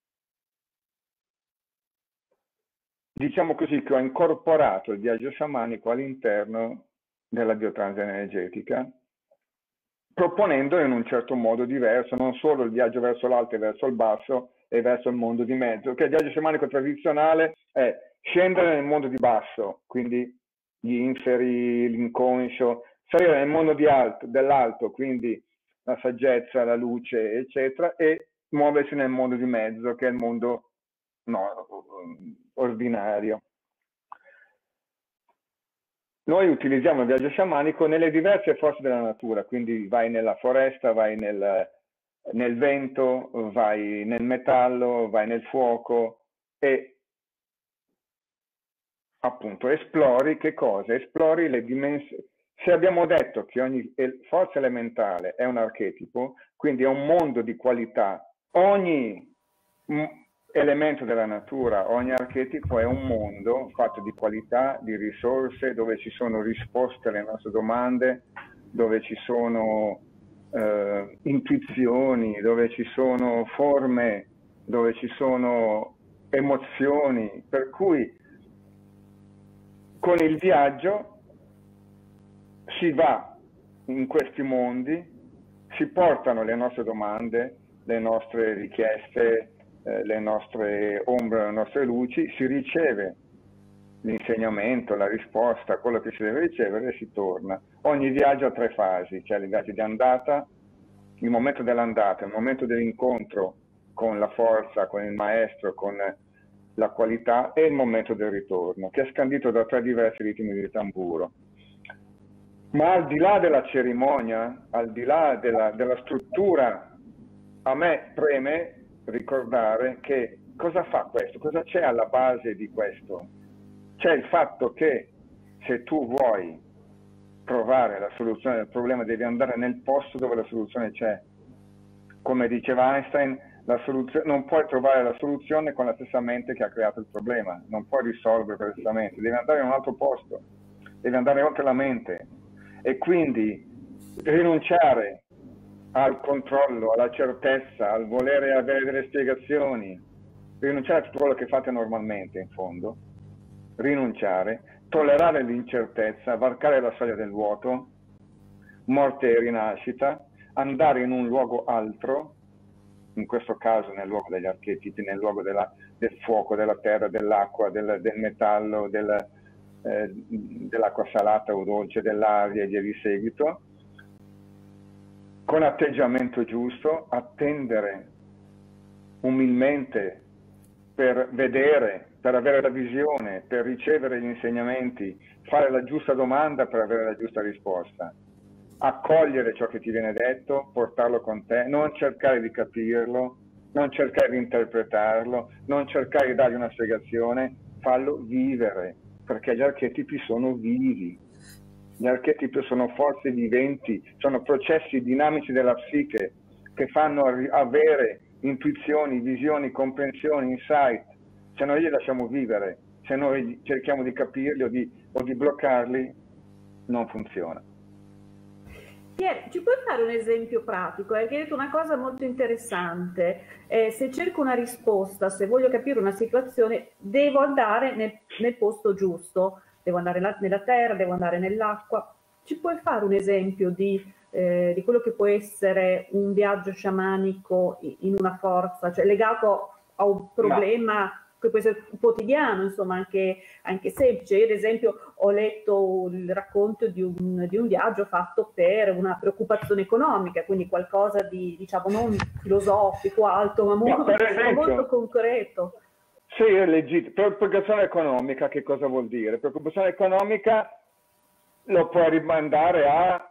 diciamo così che ho incorporato il viaggio sciamanico all'interno della biotrans energetica, proponendo in un certo modo diverso, non solo il viaggio verso l'alto e verso il basso e verso il mondo di mezzo, che il viaggio sciamanico tradizionale è scendere nel mondo di basso, quindi gli inferi, l'inconscio, salire nel mondo dell'alto, quindi la saggezza, la luce, eccetera, e muoversi nel mondo di mezzo, che è il mondo no, ordinario. Noi utilizziamo il viaggio sciamanico nelle diverse forze della natura, quindi vai nella foresta, vai nel, nel vento, vai nel metallo, vai nel fuoco e appunto esplori che cosa? Esplori le dimensioni. Se abbiamo detto che ogni forza elementale è un archetipo, quindi è un mondo di qualità, ogni elemento della natura, ogni archetipo è un mondo fatto di qualità, di risorse, dove ci sono risposte alle nostre domande, dove ci sono eh, intuizioni, dove ci sono forme, dove ci sono emozioni, per cui con il viaggio si va in questi mondi, si portano le nostre domande, le nostre richieste, le nostre ombre, le nostre luci, si riceve l'insegnamento, la risposta, quello che si deve ricevere e si torna. Ogni viaggio ha tre fasi, c'è il viaggio di andata, il momento dell'andata, il momento dell'incontro con la forza, con il maestro, con la qualità, e il momento del ritorno, che è scandito da tre diversi ritmi di tamburo. Ma al di là della cerimonia, al di là della, della struttura, a me preme ricordare che cosa fa questo, cosa c'è alla base di questo. C'è il fatto che se tu vuoi trovare la soluzione del problema devi andare nel posto dove la soluzione c'è. Come diceva Einstein, la soluzione, non puoi trovare la soluzione con la stessa mente che ha creato il problema, non puoi risolvere con la stessa mente, devi andare in un altro posto, devi andare oltre la mente e quindi rinunciare al controllo, alla certezza, al volere avere delle spiegazioni, rinunciare a tutto quello che fate normalmente in fondo, rinunciare, tollerare l'incertezza, varcare la soglia del vuoto, morte e rinascita, andare in un luogo altro, in questo caso nel luogo degli archetipi, nel luogo della, del fuoco, della terra, dell'acqua, del, del metallo, del, eh, dell'acqua salata o dolce, dell'aria e via di seguito, con atteggiamento giusto, attendere umilmente per vedere, per avere la visione, per ricevere gli insegnamenti, fare la giusta domanda per avere la giusta risposta, accogliere ciò che ti viene detto, portarlo con te, non cercare di capirlo, non cercare di interpretarlo, non cercare di dargli una spiegazione, fallo vivere, perché gli archetipi sono vivi. Gli archetipi sono forze viventi, sono processi dinamici della psiche che fanno avere intuizioni, visioni, comprensioni, insight. Se noi li lasciamo vivere, se noi cerchiamo di capirli o di, o di bloccarli, non funziona. Pier, ci puoi fare un esempio pratico? Hai detto una cosa molto interessante. Eh, se cerco una risposta, se voglio capire una situazione, devo andare nel, nel posto giusto. Devo andare nella terra, devo andare nell'acqua. Ci puoi fare un esempio di, eh, di quello che può essere un viaggio sciamanico in una forza, cioè legato a un problema no. che può essere quotidiano, insomma, anche, anche semplice. Io, ad esempio, ho letto il racconto di un, di un viaggio fatto per una preoccupazione economica, quindi qualcosa di, diciamo, non filosofico, alto, ma molto, no, per esempio, molto concreto. Sì, è legittimo. Preoccupazione economica, che cosa vuol dire? Preoccupazione economica lo puoi rimandare a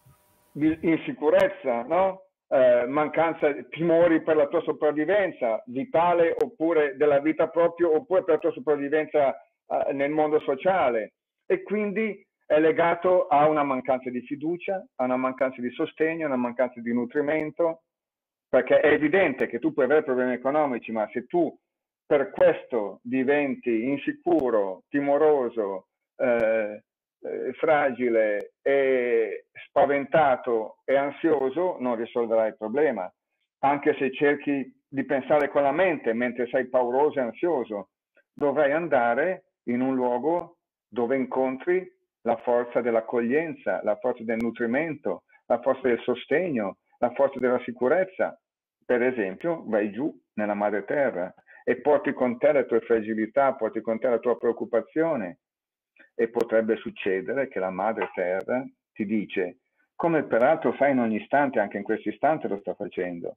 insicurezza, no? Eh, mancanza, timori per la tua sopravvivenza vitale, oppure della vita propria, oppure per la tua sopravvivenza eh, nel mondo sociale, e quindi è legato a una mancanza di fiducia, a una mancanza di sostegno, a una mancanza di nutrimento, perché è evidente che tu puoi avere problemi economici, ma se tu per questo diventi insicuro, timoroso, eh, eh, fragile e spaventato e ansioso, non risolverai il problema, anche se cerchi di pensare con la mente mentre sei pauroso e ansioso. Dovrai andare in un luogo dove incontri la forza dell'accoglienza, la forza del nutrimento, la forza del sostegno, la forza della sicurezza. Per esempio, vai giù nella madre terra e porti con te le tue fragilità, porti con te la tua preoccupazione, e potrebbe succedere che la madre terra ti dice, come peraltro fa in ogni istante, anche in questo istante lo sta facendo.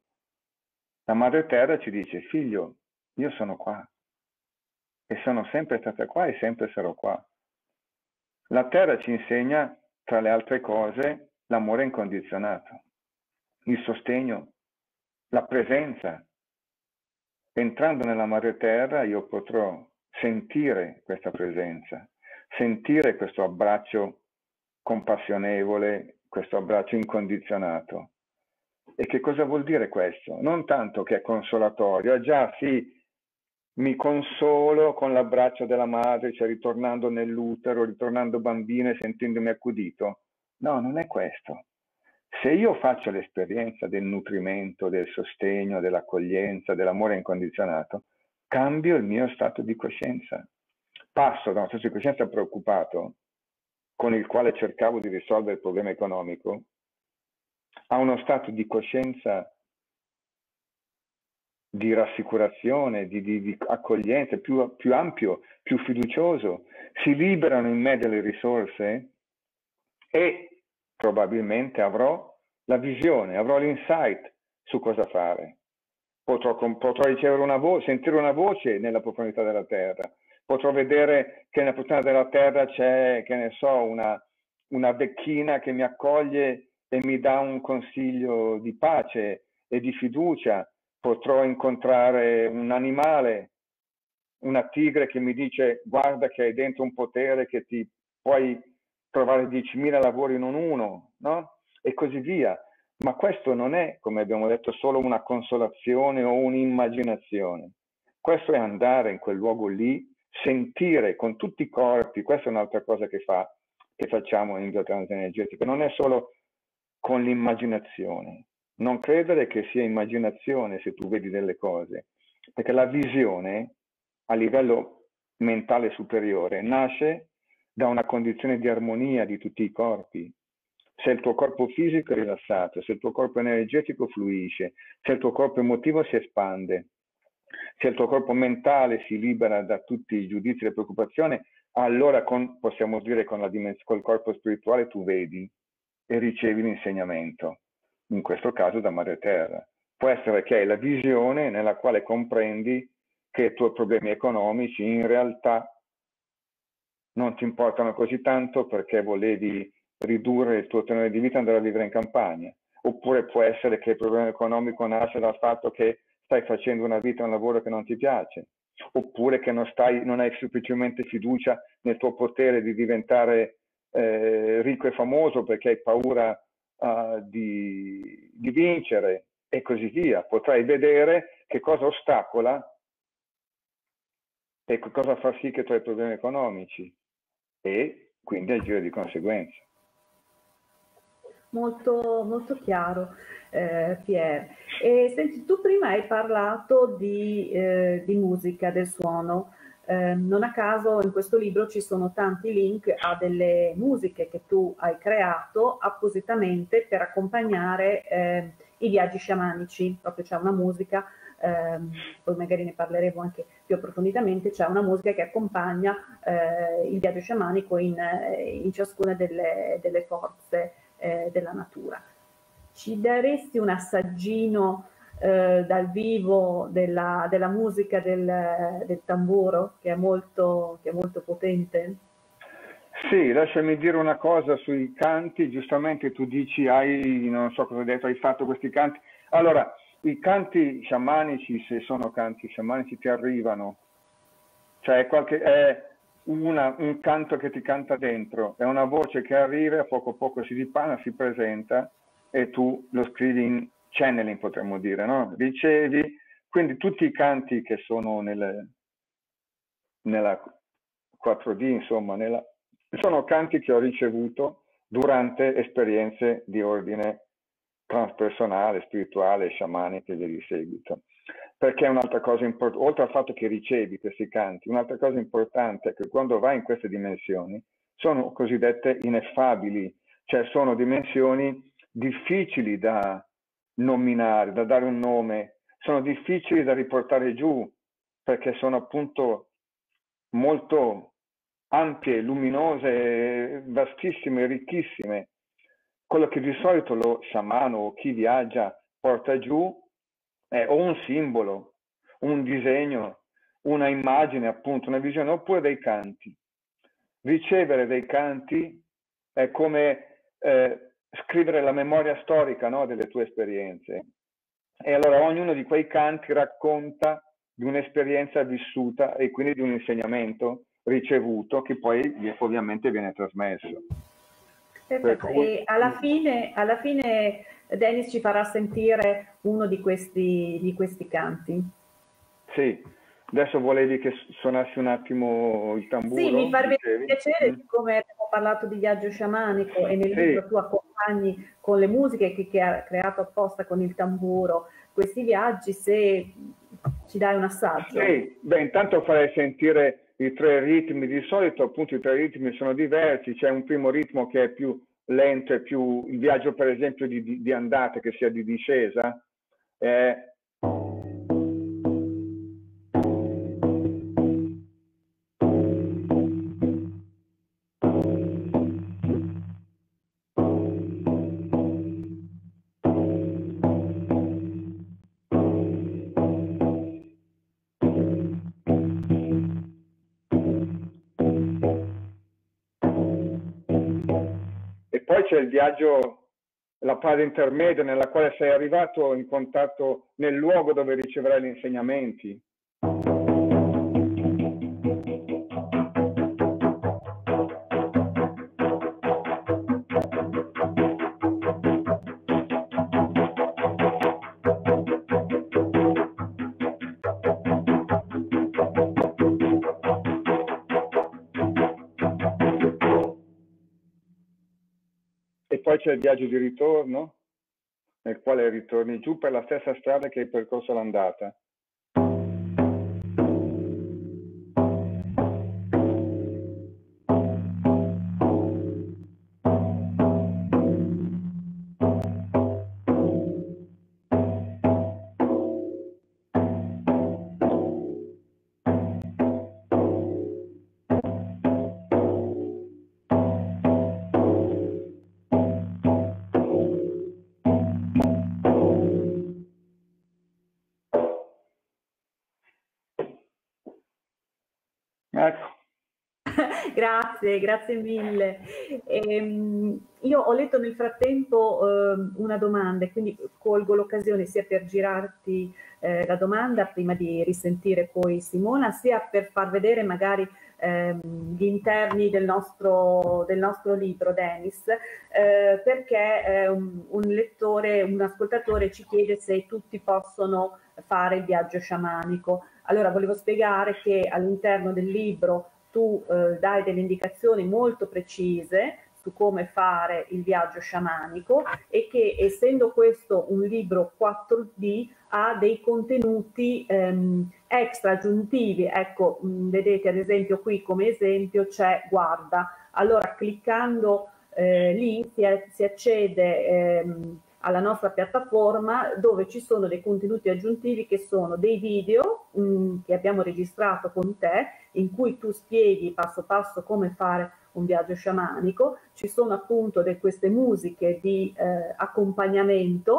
La madre terra ci dice, figlio, io sono qua e sono sempre stata qua e sempre sarò qua. La terra ci insegna, tra le altre cose, l'amore incondizionato, il sostegno, la presenza. Entrando nella madre terra io potrò sentire questa presenza, sentire questo abbraccio compassionevole, questo abbraccio incondizionato. E che cosa vuol dire questo? Non tanto che è consolatorio, già sì, mi consolo con l'abbraccio della madre, cioè ritornando nell'utero, ritornando bambino e sentendomi accudito. No, non è questo. Se io faccio l'esperienza del nutrimento, del sostegno, dell'accoglienza, dell'amore incondizionato, cambio il mio stato di coscienza. Passo da uno stato di coscienza preoccupato, con il quale cercavo di risolvere il problema economico, a uno stato di coscienza di rassicurazione, di, di, di accoglienza, più, più ampio, più fiducioso. Si liberano in me delle risorse e probabilmente avrò la visione, avrò l'insight su cosa fare. Potrò, potrò ricevere una voce, sentire una voce nella profondità della terra. Potrò vedere che nella profondità della terra c'è, che ne so, una, una becchina che mi accoglie e mi dà un consiglio di pace e di fiducia. Potrò incontrare un animale, una tigre che mi dice guarda che hai dentro un potere che ti puoi trovare diecimila lavori non uno, no? E così via. Ma questo non è, come abbiamo detto, solo una consolazione o un'immaginazione. Questo è andare in quel luogo lì, sentire con tutti i corpi. Questa è un'altra cosa che, fa, che facciamo in biotrans energetica. Non è solo con l'immaginazione. Non credere che sia immaginazione se tu vedi delle cose, perché la visione a livello mentale superiore nasce da una condizione di armonia di tutti i corpi. Se il tuo corpo fisico è rilassato, se il tuo corpo energetico fluisce, se il tuo corpo emotivo si espande, se il tuo corpo mentale si libera da tutti i giudizi e le preoccupazioni, allora con, possiamo dire con la dimensione, col corpo spirituale tu vedi e ricevi l'insegnamento. In questo caso da Madre Terra. Può essere che hai la visione nella quale comprendi che i tuoi problemi economici in realtà non ti importano così tanto perché volevi ridurre il tuo tenore di vita e andare a vivere in campagna. Oppure può essere che il problema economico nasce dal fatto che stai facendo una vita, un lavoro che non ti piace. Oppure che non, stai, non hai sufficientemente fiducia nel tuo potere di diventare eh, ricco e famoso perché hai paura Uh, di, di vincere e così via. Potrai vedere che cosa ostacola e che cosa fa sì che tu hai problemi economici e quindi agire di conseguenza. Molto, molto chiaro, eh, Pier. E senti, tu prima hai parlato di, eh, di musica, del suono. Eh, non a caso in questo libro ci sono tanti link a delle musiche che tu hai creato appositamente per accompagnare eh, i viaggi sciamanici. Proprio c'è una musica, ehm, poi magari ne parleremo anche più approfonditamente, c'è una musica che accompagna eh, il viaggio sciamanico in, in ciascuna delle, delle forze eh, della natura. Ci daresti un assaggino eh, dal vivo della, della musica del, del tamburo, che è molto, che è molto potente. Sì, lasciami dire una cosa sui canti, giustamente tu dici, hai, non so cosa hai detto, hai fatto questi canti. Allora, i canti sciamanici, se sono canti sciamanici, ti arrivano, cioè è, qualche, è una, un canto che ti canta dentro, è una voce che arriva, a poco a poco si dipana, si presenta e tu lo scrivi in channeling, potremmo dire, no? Ricevi, quindi tutti i canti che sono nelle, nella quattro D, insomma, nella, sono canti che ho ricevuto durante esperienze di ordine transpersonale, spirituale, sciamaniche e via di seguito. Perché un'altra cosa importante, oltre al fatto che ricevi questi canti, un'altra cosa importante è che quando vai in queste dimensioni sono cosiddette ineffabili, cioè sono dimensioni difficili da nominare, da dare un nome, sono difficili da riportare giù, perché sono appunto molto ampie, luminose, vastissime, ricchissime. Quello che di solito lo sciamano o chi viaggia porta giù è o un simbolo, un disegno, una immagine, appunto, una visione, oppure dei canti. Ricevere dei canti è come eh, scrivere la memoria storica, no, delle tue esperienze. E allora ognuno di quei canti racconta di un'esperienza vissuta e quindi di un insegnamento ricevuto che poi ovviamente viene trasmesso. Perfetto. Cui... E alla fine, alla fine Dennis ci farà sentire uno di questi, di questi canti. Sì, adesso volevi che suonassi un attimo il tamburo? Sì, mi farebbe piacere, mm. siccome abbiamo parlato di viaggio sciamanico e nel sì. libro tu accompagni con le musiche che, che ha creato apposta con il tamburo questi viaggi, se ci dai un assaggio. Sì, beh, intanto farei sentire i tre ritmi. Di solito appunto i tre ritmi sono diversi, c'è un primo ritmo che è più lento e più il viaggio per esempio di, di, di andata che sia di discesa è poi c'è il viaggio, la fase intermedia nella quale sei arrivato in contatto nel luogo dove riceverai gli insegnamenti. Poi c'è il viaggio di ritorno, nel quale ritorni giù per la stessa strada che hai percorso l'andata. Ecco. Grazie, grazie mille. Ehm, io ho letto nel frattempo eh, una domanda e quindi colgo l'occasione sia per girarti eh, la domanda prima di risentire poi Simona, sia per far vedere magari ehm, gli interni del nostro, del nostro libro, Dennis, eh, perché eh, un, un lettore, un ascoltatore ci chiede se tutti possono fare il viaggio sciamanico. Allora volevo spiegare che all'interno del libro tu eh, dai delle indicazioni molto precise su come fare il viaggio sciamanico e che essendo questo un libro quattro D ha dei contenuti ehm, extra aggiuntivi. Ecco, mh, vedete ad esempio qui come esempio c'è guarda. Allora cliccando eh, lì si, si accede ehm, alla nostra piattaforma dove ci sono dei contenuti aggiuntivi che sono dei video mh, che abbiamo registrato con te in cui tu spieghi passo passo come fare un viaggio sciamanico, ci sono appunto de queste musiche di eh, accompagnamento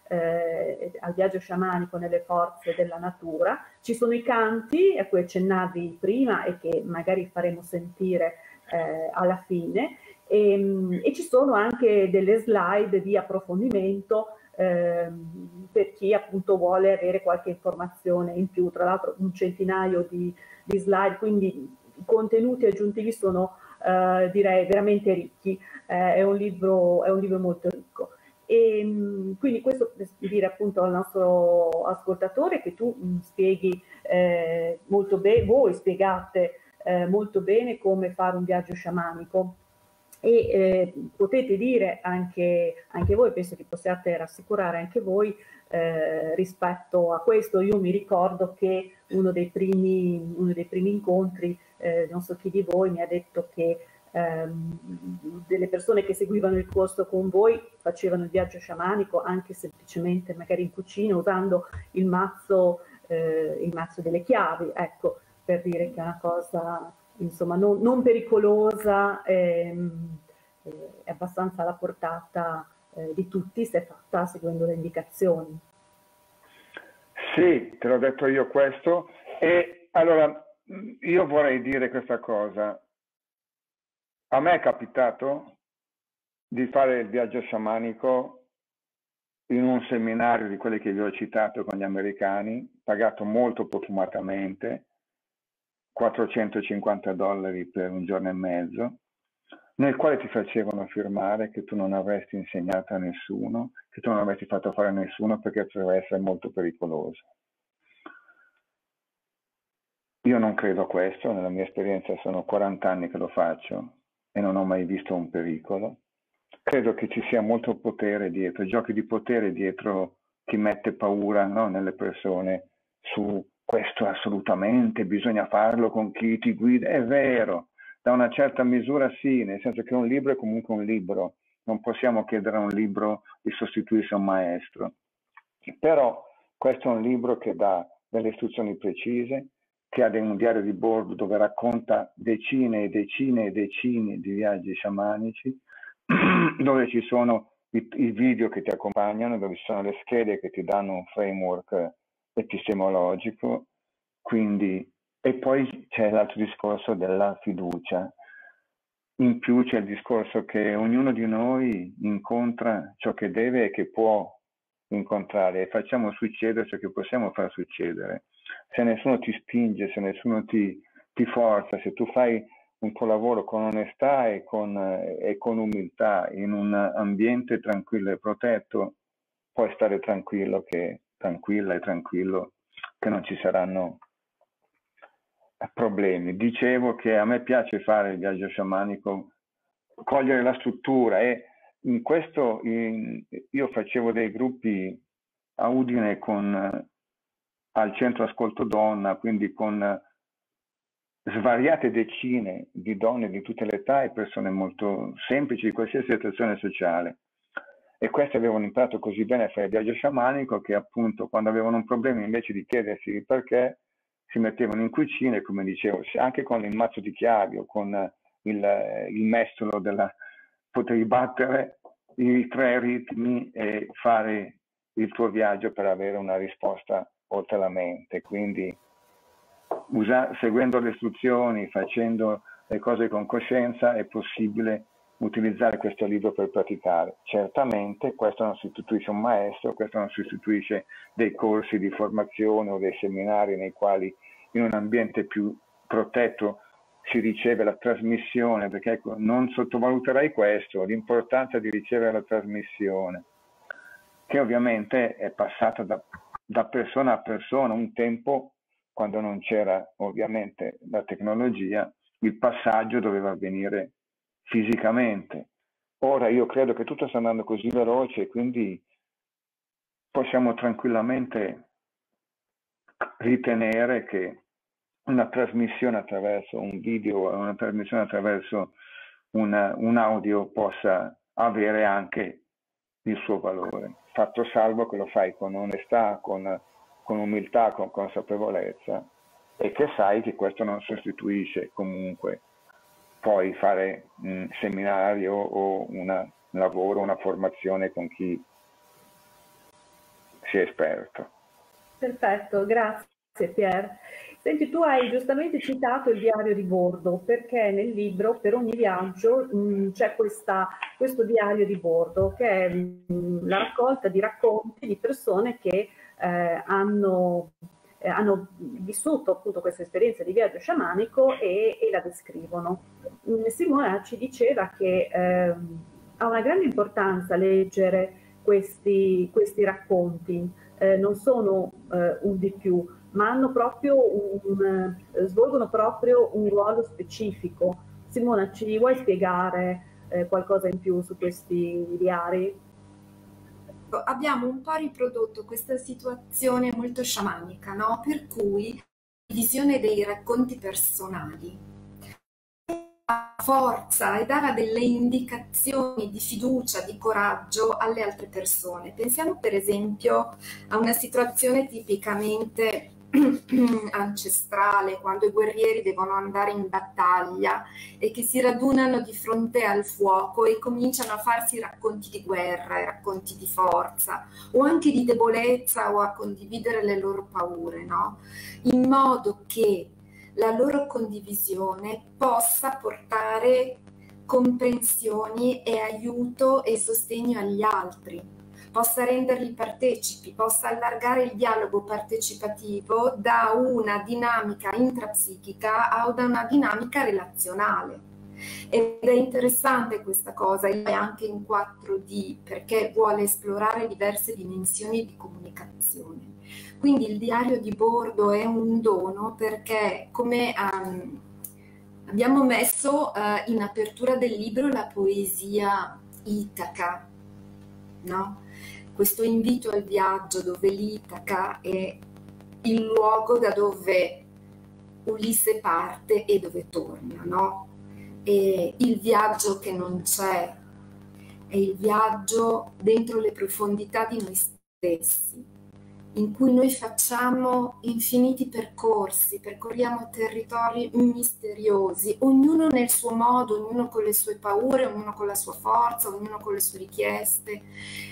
eh, al viaggio sciamanico nelle forze della natura. Ci sono i canti a cui accennavi prima e che magari faremo sentire eh, alla fine, e, e ci sono anche delle slide di approfondimento eh, per chi appunto vuole avere qualche informazione in più. Tra l'altro un centinaio di, di slide, quindi i contenuti aggiuntivi sono eh, direi veramente ricchi. Eh, è un libro, è un libro molto ricco. E quindi questo per dire appunto al nostro ascoltatore che tu mh, spieghi eh, molto bene, voi spiegate eh, molto bene come fare un viaggio sciamanico, e eh, potete dire anche, anche voi, penso che possiate rassicurare anche voi eh, rispetto a questo. Io mi ricordo che uno dei primi, uno dei primi incontri, eh, non so chi di voi mi ha detto che ehm, delle persone che seguivano il corso con voi facevano il viaggio sciamanico anche semplicemente magari in cucina usando il mazzo, eh, il mazzo delle chiavi, ecco, per dire che è una cosa insomma non, non pericolosa, ehm, eh, è abbastanza alla portata eh, di tutti se fatta seguendo le indicazioni. Sì, te l'ho detto io questo, e allora io vorrei dire questa cosa. A me è capitato di fare il viaggio sciamanico in un seminario di quelli che vi ho citato con gli americani, pagato molto profumatamente, quattrocentocinquanta dollari per un giorno e mezzo, nel quale ti facevano firmare che tu non avresti insegnato a nessuno, che tu non avresti fatto fare a nessuno perché poteva essere molto pericoloso. Io non credo a questo, nella mia esperienza sono quaranta anni che lo faccio e non ho mai visto un pericolo. Credo che ci sia molto potere dietro, giochi di potere dietro chi mette paura, no, nelle persone su questo assolutamente, bisogna farlo con chi ti guida. È vero, da una certa misura sì, nel senso che un libro è comunque un libro, non possiamo chiedere a un libro di sostituirsi a un maestro, però questo è un libro che dà delle istruzioni precise, che ha un diario di bordo dove racconta decine e decine e decine di viaggi sciamanici, dove ci sono i, i video che ti accompagnano, dove ci sono le schede che ti danno un framework epistemologico, quindi, e poi c'è l'altro discorso della fiducia. In più c'è il discorso che ognuno di noi incontra ciò che deve e che può incontrare, e facciamo succedere ciò che possiamo far succedere. Se nessuno ti spinge, se nessuno ti, ti forza, se tu fai un tuo lavoro con onestà e con, e con umiltà, in un ambiente tranquillo e protetto, puoi stare tranquillo che, tranquilla e tranquillo che non ci saranno problemi. Dicevo che a me piace fare il viaggio sciamanico, cogliere la struttura, e in questo in, io facevo dei gruppi a Udine con, al centro ascolto donna, quindi con svariate decine di donne di tutte le età e persone molto semplici di qualsiasi situazione sociale, e queste avevano imparato così bene a fare il viaggio sciamanico che appunto quando avevano un problema, invece di chiedersi il perché, si mettevano in cucina e, come dicevo, anche con il mazzo di chiavi o con il, il mestolo della, potevi battere i tre ritmi e fare il tuo viaggio per avere una risposta oltre la mente. Quindi usa, seguendo le istruzioni, facendo le cose con coscienza, è possibile utilizzare questo libro per praticare. Certamente questo non sostituisce un maestro, questo non sostituisce dei corsi di formazione o dei seminari nei quali in un ambiente più protetto si riceve la trasmissione, perché ecco, non sottovaluterai questo, l'importanza di ricevere la trasmissione, che ovviamente è passata da, da persona a persona. Un tempo, quando non c'era ovviamente la tecnologia, il passaggio doveva avvenire fisicamente. Ora io credo che tutto sta andando così veloce, quindi possiamo tranquillamente ritenere che una trasmissione attraverso un video, una trasmissione attraverso una, un audio possa avere anche il suo valore, fatto salvo che lo fai con onestà, con, con umiltà, con consapevolezza, e che sai che questo non sostituisce comunque poi fare un seminario o una, un lavoro, una formazione con chi si è esperto. Perfetto, grazie Pier. Senti, tu hai giustamente citato il diario di bordo, perché nel libro per ogni viaggio c'è questo diario di bordo, che è mh, la raccolta di racconti di persone che eh, hanno, eh, hanno vissuto appunto questa esperienza di viaggio sciamanico e, e la descrivono. Simona ci diceva che eh, ha una grande importanza leggere questi, questi racconti, eh, non sono eh, un di più, ma hanno proprio un, eh, svolgono proprio un ruolo specifico. Simona, ci vuoi spiegare eh, qualcosa in più su questi diari? Abbiamo un po' riprodotto questa situazione molto sciamanica, no? Per cui la visione dei racconti personali forza e dava delle indicazioni di fiducia, di coraggio alle altre persone. Pensiamo per esempio a una situazione tipicamente ancestrale, quando i guerrieri devono andare in battaglia e che si radunano di fronte al fuoco e cominciano a farsi racconti di guerra, racconti di forza o anche di debolezza o a condividere le loro paure, no? In modo che la loro condivisione possa portare comprensioni e aiuto e sostegno agli altri, possa renderli partecipi, possa allargare il dialogo partecipativo da una dinamica intrapsichica a una dinamica relazionale. Ed è interessante questa cosa, è anche in quattro D, perché vuole esplorare diverse dimensioni di comunicazione. Quindi il diario di bordo è un dono perché, come um, abbiamo messo uh, in apertura del libro la poesia Itaca, no? Questo invito al viaggio dove l'Itaca è il luogo da dove Ulisse parte e dove torna, no? E il viaggio che non c'è, è il viaggio dentro le profondità di noi stessi, in cui noi facciamo infiniti percorsi, percorriamo territori misteriosi, ognuno nel suo modo, ognuno con le sue paure, ognuno con la sua forza, ognuno con le sue richieste.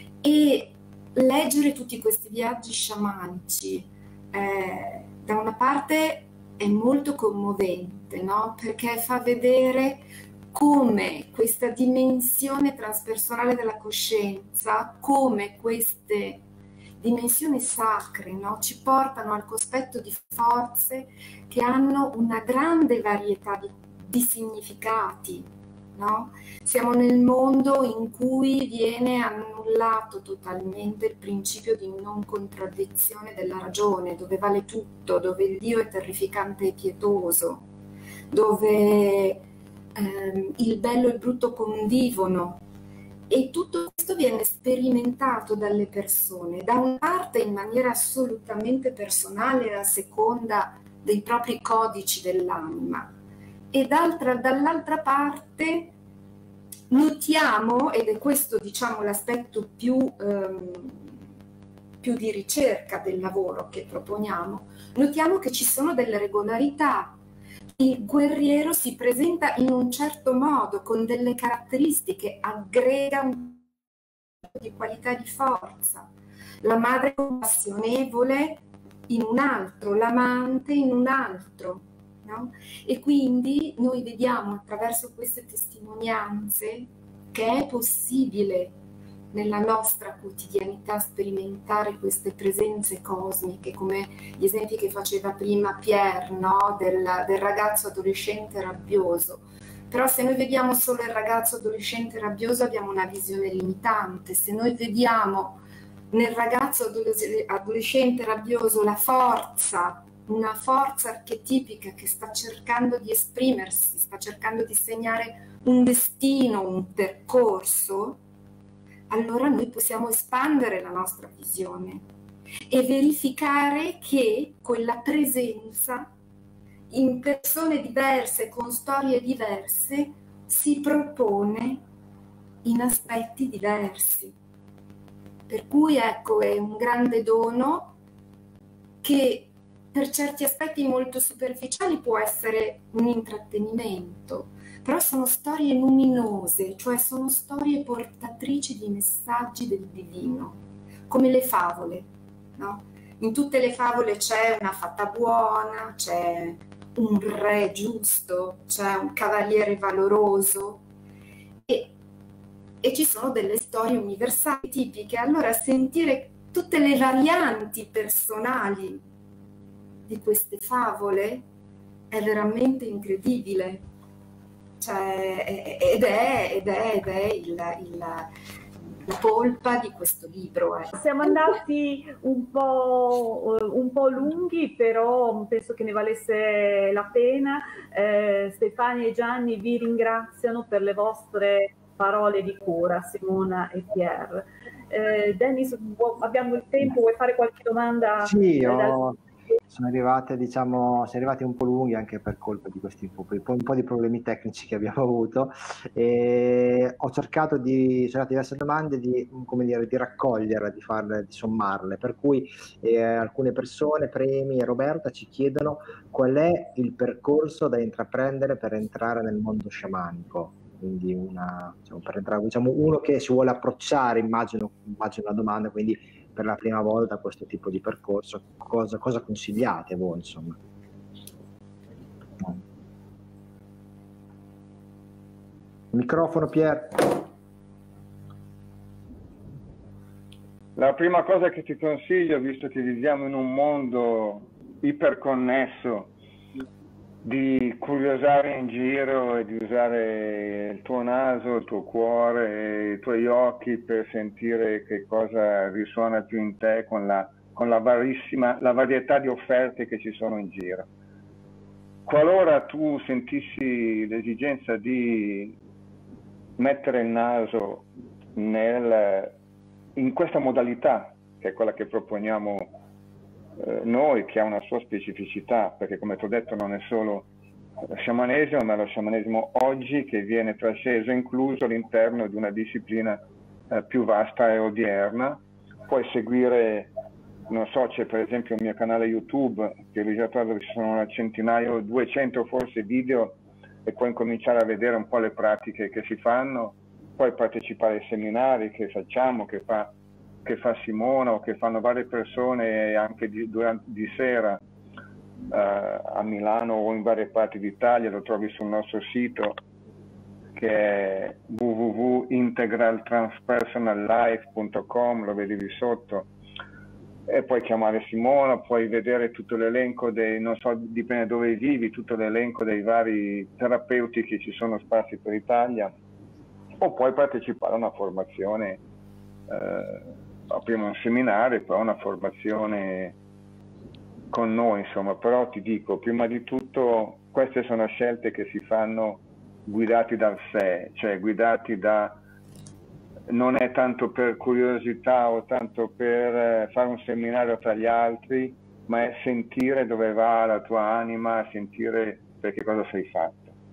E leggere tutti questi viaggi sciamanici, eh, da una parte è molto commovente, no? Perché fa vedere come questa dimensione transpersonale della coscienza, come queste dimensioni sacre, no? Ci portano al cospetto di forze che hanno una grande varietà di, di significati, no? Siamo nel mondo in cui viene annullato totalmente il principio di non contraddizione della ragione, dove vale tutto, dove il Dio è terrificante e pietoso, dove ehm, il bello e il brutto convivono. E tutto questo viene sperimentato dalle persone, da una parte in maniera assolutamente personale a seconda dei propri codici dell'anima, e dall'altra parte notiamo, ed è questo diciamo l'aspetto più, ehm, più di ricerca del lavoro che proponiamo, notiamo che ci sono delle regolarità. Il guerriero si presenta in un certo modo, con delle caratteristiche, aggrega un tipo di qualità di forza. La madre compassionevole in un altro, l'amante in un altro, no? E quindi noi vediamo attraverso queste testimonianze che è possibile nella nostra quotidianità sperimentare queste presenze cosmiche, come gli esempi che faceva prima Pier, no? del, del ragazzo adolescente rabbioso. Però se noi vediamo solo il ragazzo adolescente rabbioso abbiamo una visione limitante. Se noi vediamo nel ragazzo adolescente rabbioso la forza, una forza archetipica che sta cercando di esprimersi, sta cercando di segnare un destino, un percorso, allora noi possiamo espandere la nostra visione e verificare che quella presenza in persone diverse, con storie diverse, si propone in aspetti diversi. Per cui ecco, è un grande dono che per certi aspetti molto superficiali può essere un intrattenimento, però sono storie luminose, cioè sono storie portatrici di messaggi del divino, come le favole. no? In tutte le favole c'è una fata buona, c'è un re giusto, c'è un cavaliere valoroso e, e ci sono delle storie universali tipiche. Allora sentire tutte le varianti personali di queste favole è veramente incredibile. Cioè, ed è, ed è, ed è il, il, la polpa di questo libro. Eh. Siamo andati un po', un po' lunghi, però penso che ne valesse la pena. Eh, Stefania e Gianni vi ringraziano per le vostre parole di cura, Simona e Pierre. Eh, Dennis, abbiamo il tempo, vuoi fare qualche domanda? Sì, ho... sono arrivate, diciamo, siamo arrivati un po' lunghi anche per colpa di questi un po', un po' di problemi tecnici che abbiamo avuto, e ho cercato di, sono arrivate diverse domande di, come dire, di raccoglierle, di farle, di sommarle, per cui eh, alcune persone, Premi e Roberta, ci chiedono qual è il percorso da intraprendere per entrare nel mondo sciamanico. Quindi una, diciamo, per entrare, diciamo, uno che si vuole approcciare, immagino, immagino la domanda, quindi per la prima volta questo tipo di percorso, cosa, cosa consigliate voi, insomma? Microfono, Pier. La prima cosa che ti consiglio, visto che viviamo in un mondo iperconnesso, di curiosare in giro e di usare il tuo naso, il tuo cuore, i tuoi occhi per sentire che cosa risuona più in te con la, con la varissima, la varietà di offerte che ci sono in giro. Qualora tu sentissi l'esigenza di mettere il naso nel, in questa modalità, che è quella che proponiamo noi, che ha una sua specificità, perché come ti ho detto non è solo sciamanesimo, ma è lo sciamanesimo oggi che viene trasceso e incluso all'interno di una disciplina eh, più vasta e odierna. Puoi seguire, non so, c'è per esempio il mio canale YouTube che ho registrato dove ci sono un centinaio, duecento forse video, e puoi cominciare a vedere un po' le pratiche che si fanno, puoi partecipare ai seminari che facciamo, che fa che fa Simona o che fanno varie persone anche di, durante, di sera eh, a Milano o in varie parti d'Italia. Lo trovi sul nostro sito che è w w w punto integral transpersonal life punto com, lo vedi lì sotto, e puoi chiamare Simona, puoi vedere tutto l'elenco dei, non so, dipende dove vivi, tutto l'elenco dei vari terapeuti che ci sono sparsi per l'Italia, o puoi partecipare a una formazione eh, prima un seminario, poi una formazione con noi, insomma. Però ti dico, prima di tutto queste sono scelte che si fanno guidati dal sé, cioè guidati da, non è tanto per curiosità o tanto per fare un seminario tra gli altri, ma è sentire dove va la tua anima, sentire per che cosa sei fatto.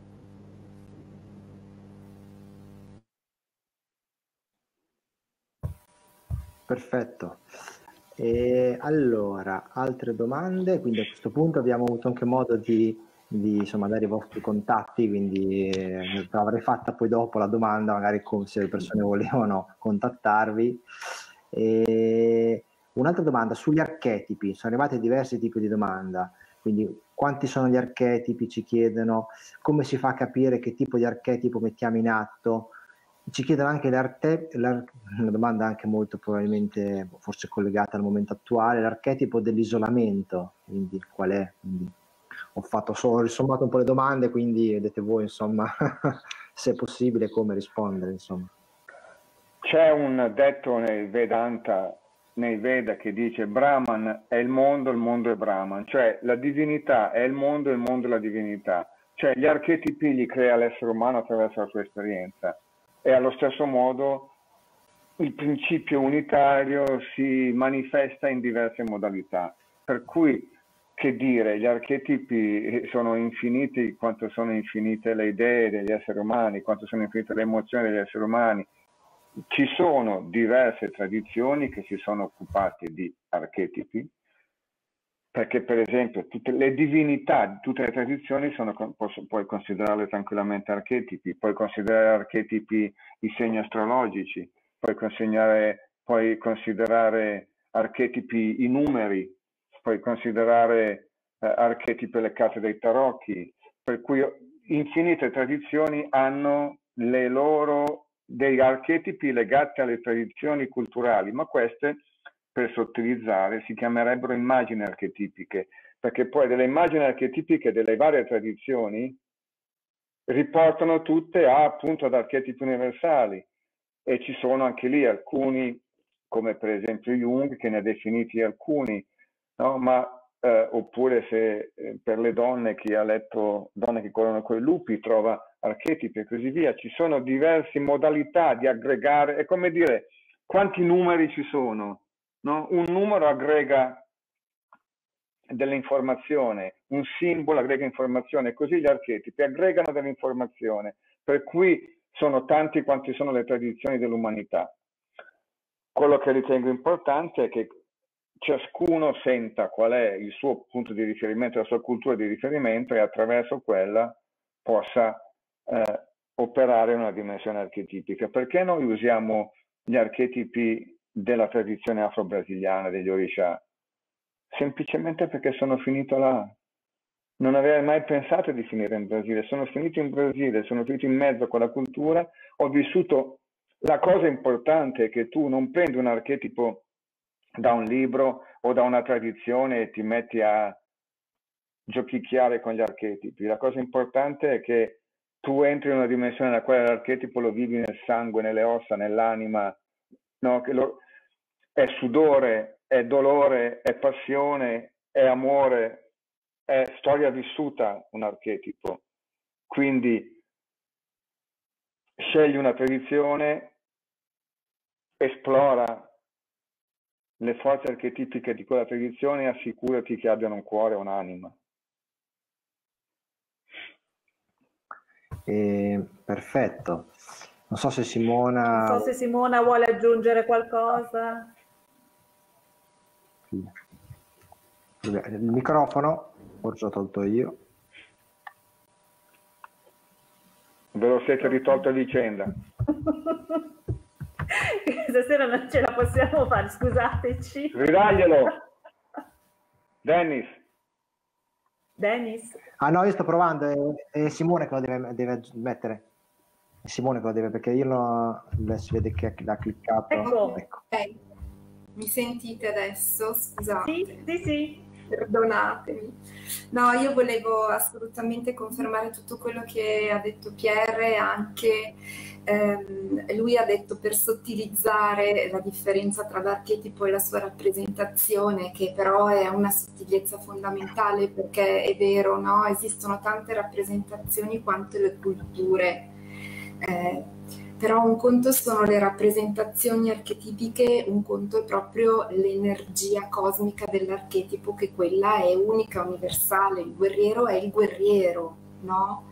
Perfetto. E allora, altre domande? Quindi a questo punto abbiamo avuto anche modo di, di insomma, dare i vostri contatti, quindi eh, avrei fatta poi dopo la domanda, magari come se le persone volevano contattarvi. E un'altra domanda sugli archetipi, sono arrivati diversi tipi di domanda, quindi quanti sono gli archetipi, ci chiedono, come si fa a capire che tipo di archetipo mettiamo in atto. Ci chiedono anche l'arte, una domanda anche molto probabilmente forse collegata al momento attuale, l'archetipo dell'isolamento, quindi qual è? Quindi ho fatto solo, ho risommato un po' le domande, quindi vedete voi insomma se è possibile come rispondere, insomma. C'è un detto nel Vedanta, nei Veda, che dice Brahman è il mondo, il mondo è Brahman, cioè la divinità è il mondo, il mondo è la divinità, cioè gli archetipi li crea l'essere umano attraverso la sua esperienza. E allo stesso modo il principio unitario si manifesta in diverse modalità. Per cui, che dire, gli archetipi sono infiniti quanto sono infinite le idee degli esseri umani, quanto sono infinite le emozioni degli esseri umani. Ci sono diverse tradizioni che si sono occupate di archetipi, perché per esempio tutte le divinità, tutte le tradizioni sono, posso, puoi considerarle tranquillamente archetipi, puoi considerare archetipi i segni astrologici, puoi considerare, puoi considerare archetipi, i numeri, puoi considerare eh, archetipi le carte dei tarocchi, per cui infinite tradizioni hanno le loro dei archetipi legati alle tradizioni culturali, ma queste, per sottilizzare, si chiamerebbero immagini archetipiche, perché poi delle immagini archetipiche delle varie tradizioni riportano tutte a, appunto, ad archetipi universali, e ci sono anche lì alcuni, come per esempio Jung, che ne ha definiti alcuni, no? Ma eh, oppure se eh, per le donne, chi ha letto Donne che corrono coi lupi trova archetipi e così via. Ci sono diverse modalità di aggregare, è come dire quanti numeri ci sono, no? Un numero aggrega dell'informazione, un simbolo aggrega informazione, così gli archetipi aggregano dell'informazione, per cui sono tanti quanti sono le tradizioni dell'umanità. Quello che ritengo importante è che ciascuno senta qual è il suo punto di riferimento, la sua cultura di riferimento, e attraverso quella possa eh, operare una dimensione archetipica. Perché noi usiamo gli archetipi della tradizione afro-brasiliana, degli Orisha? Semplicemente perché sono finito là. Non avrei mai pensato di finire in Brasile. Sono finito in Brasile, sono finito in mezzo a quella cultura, ho vissuto. La cosa importante è che tu non prendi un archetipo da un libro o da una tradizione e ti metti a giochicchiare con gli archetipi. La cosa importante è che tu entri in una dimensione nella quale l'archetipo lo vivi nel sangue, nelle ossa, nell'anima, no? Che lo, è sudore, è dolore, è passione, è amore, è storia vissuta un archetipo. Quindi scegli una tradizione, esplora le forze archetipiche di quella tradizione e assicurati che abbiano un cuore e un'anima. Eh, perfetto. Non so se Simona... Non so se Simona vuole aggiungere qualcosa. Il microfono, forse l'ho tolto io. Ve lo siete ritolto a vicenda. Stasera non ce la possiamo fare, scusateci. Ridaglielo. Dennis. Dennis. Ah no, io sto provando, è, è Simone che lo deve, deve mettere. È Simone che lo deve, perché io lo, si vede che l'ha cliccato. Ecco. Ecco. Ok, mi sentite adesso? Scusate. Sì, sì, sì. Perdonatemi. No, io volevo assolutamente confermare tutto quello che ha detto Pierre, anche ehm, lui ha detto per sottilizzare la differenza tra l'archetipo e la sua rappresentazione, che però è una sottigliezza fondamentale, perché è vero, no? Esistono tante rappresentazioni quanto le culture. Eh, Però un conto sono le rappresentazioni archetipiche, un conto è proprio l'energia cosmica dell'archetipo, che quella è unica, universale. Il guerriero è il guerriero, no?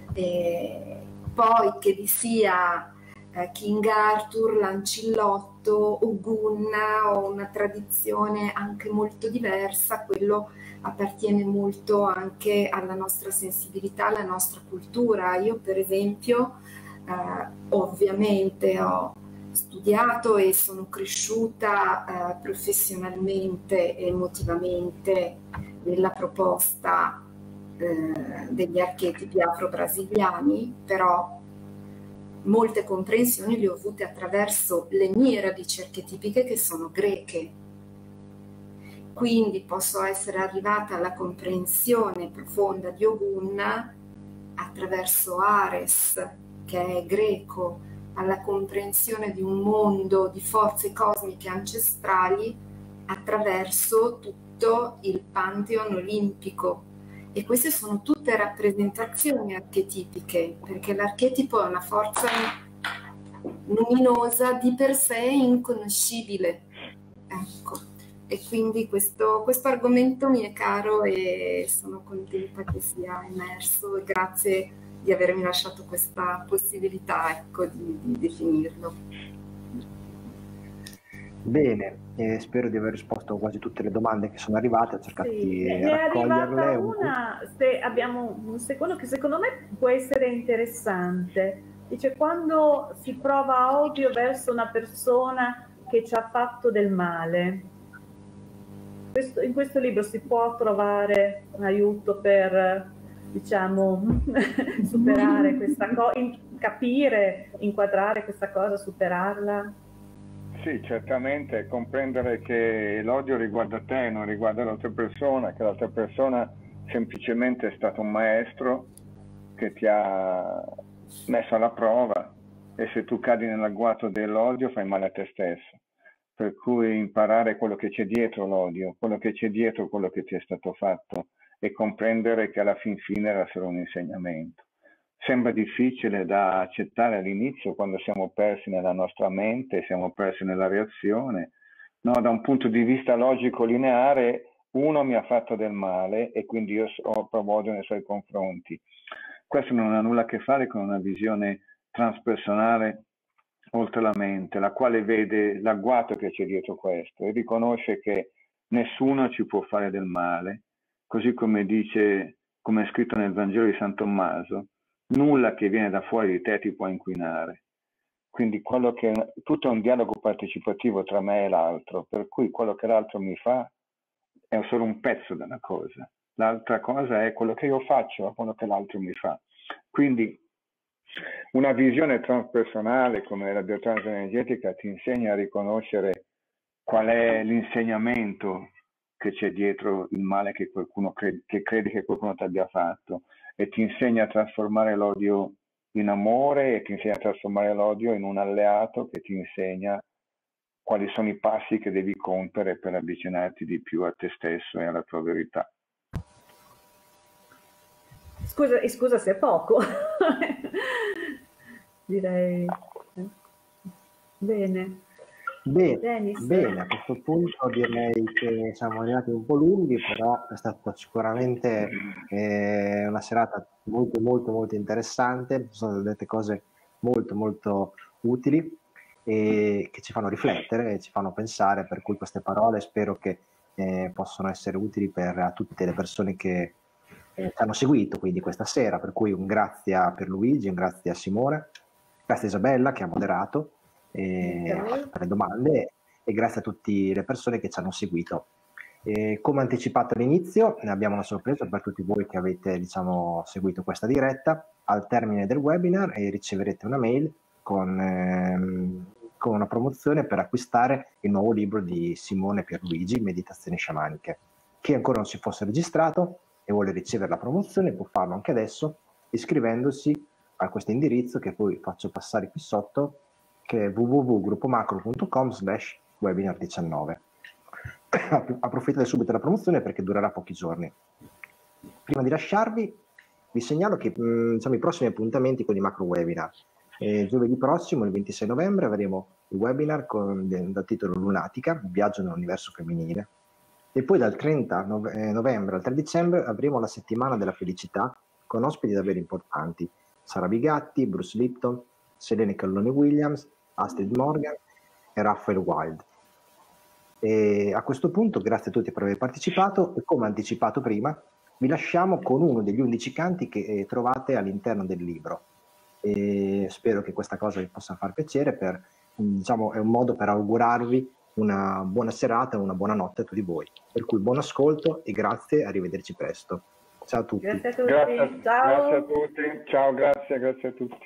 E poi che vi sia eh, King Arthur, Lancillotto, Ogun o una tradizione anche molto diversa, quello appartiene molto anche alla nostra sensibilità, alla nostra cultura. Io per esempio Uh, ovviamente ho studiato e sono cresciuta uh, professionalmente e emotivamente nella proposta uh, degli archetipi afro-brasiliani, però molte comprensioni le ho avute attraverso le mie radici archetipiche, che sono greche. Quindi posso essere arrivata alla comprensione profonda di Ogun attraverso Ares, che è greco, alla comprensione di un mondo di forze cosmiche ancestrali attraverso tutto il Pantheon olimpico. E queste sono tutte rappresentazioni archetipiche, perché l'archetipo è una forza luminosa di per sé inconoscibile. Ecco. E quindi questo, questo argomento mi è caro e sono contenta che sia emerso, e grazie di avermi lasciato questa possibilità, ecco, di, di definirlo. Bene, eh, spero di aver risposto a quasi tutte le domande che sono arrivate, ho cercato sì, di ne è raccoglierle. arrivata una, se abbiamo un secondo, che secondo me può essere interessante. Dice: quando si prova odio verso una persona che ci ha fatto del male, questo, in questo libro si può trovare un aiuto per, diciamo, superare questa cosa, capire, inquadrare questa cosa, superarla? Sì, certamente, comprendere che l'odio riguarda te, non riguarda l'altra persona, che l'altra persona semplicemente è stato un maestro che ti ha messo alla prova, e se tu cadi nell'agguato dell'odio fai male a te stesso. Per cui imparare quello che c'è dietro l'odio, quello che c'è dietro quello che ti è stato fatto, e comprendere che alla fin fine era solo un insegnamento. Sembra difficile da accettare all'inizio, quando siamo persi nella nostra mente, siamo persi nella reazione. No, da un punto di vista logico lineare, uno mi ha fatto del male e quindi io ho provo odio nei suoi confronti. Questo non ha nulla a che fare con una visione transpersonale oltre la mente, la quale vede l'agguato che c'è dietro questo e riconosce che nessuno ci può fare del male, così come dice, come è scritto nel Vangelo di San Tommaso, nulla che viene da fuori di te ti può inquinare. Quindi quello che, tutto è un dialogo partecipativo tra me e l'altro, per cui quello che l'altro mi fa è solo un pezzo della cosa. L'altra cosa è quello che io faccio a quello che l'altro mi fa. Quindi una visione transpersonale come la biotrans energetica ti insegna a riconoscere qual è l'insegnamento che c'è dietro il male che qualcuno crede, che credi che qualcuno ti abbia fatto, e ti insegna a trasformare l'odio in amore, e ti insegna a trasformare l'odio in un alleato che ti insegna quali sono i passi che devi compiere per avvicinarti di più a te stesso e alla tua verità. Scusa, e scusa se è poco. Direi bene. Bene, bene, a questo punto direi che siamo arrivati un po' lunghi, però è stata sicuramente eh, una serata molto molto molto interessante, sono dette cose molto molto utili e che ci fanno riflettere e ci fanno pensare, per cui queste parole spero che eh, possano essere utili per tutte le persone che eh, ci hanno seguito quindi questa sera, per cui un grazie a Pierluigi, un grazie a Simone, grazie a Isabella che ha moderato e a fare le domande, e grazie a tutte le persone che ci hanno seguito. E come anticipato all'inizio, abbiamo una sorpresa per tutti voi che avete, diciamo, seguito questa diretta. Al termine del webinar e riceverete una mail con, ehm, con una promozione per acquistare il nuovo libro di Simone Pierluigi, Meditazioni sciamaniche. Chi ancora non si fosse registrato e vuole ricevere la promozione può farlo anche adesso iscrivendosi a questo indirizzo che poi faccio passare qui sotto, che è w w w punto gruppomacro punto com slash webinar diciannove. Approfittate subito della promozione perché durerà pochi giorni. Prima di lasciarvi vi segnalo che mh, diciamo, i prossimi appuntamenti con i macro webinar. Eh, giovedì prossimo, il ventisei novembre, avremo il webinar con, dal titolo Lunatica, viaggio nell'universo femminile, e poi dal trenta novembre al tre dicembre avremo la settimana della felicità con ospiti davvero importanti: Sara Bigatti, Bruce Lipton, Selene Calloni Williams, Astrid Morgan e Raphael Wild. E a questo punto grazie a tutti per aver partecipato, e come anticipato prima vi lasciamo con uno degli undici canti che eh, trovate all'interno del libro, e spero che questa cosa vi possa far piacere, per, diciamo, è un modo per augurarvi una buona serata e una buona notte a tutti voi, per cui buon ascolto e grazie, arrivederci presto. Ciao a tutti. Grazie a tutti. Grazie, Ciao. grazie a tutti. Ciao, grazie, grazie a tutti.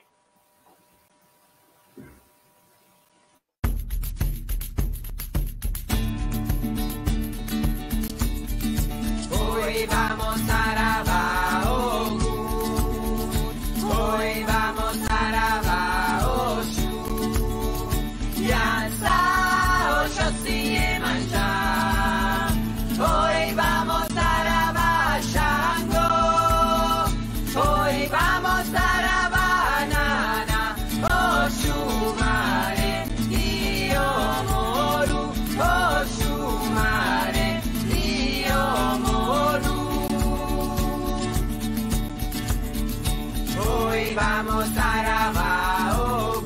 Hoy vamos a Rabao, hoy vamos a Rabao, Yansa, Oshotzi y Mancha. Hoy vamos a Rabashango, hoy vamos a Rabanana, Oshumare, Iomoru, Oshumare, Iomoru. Hoy vamos a Rabao.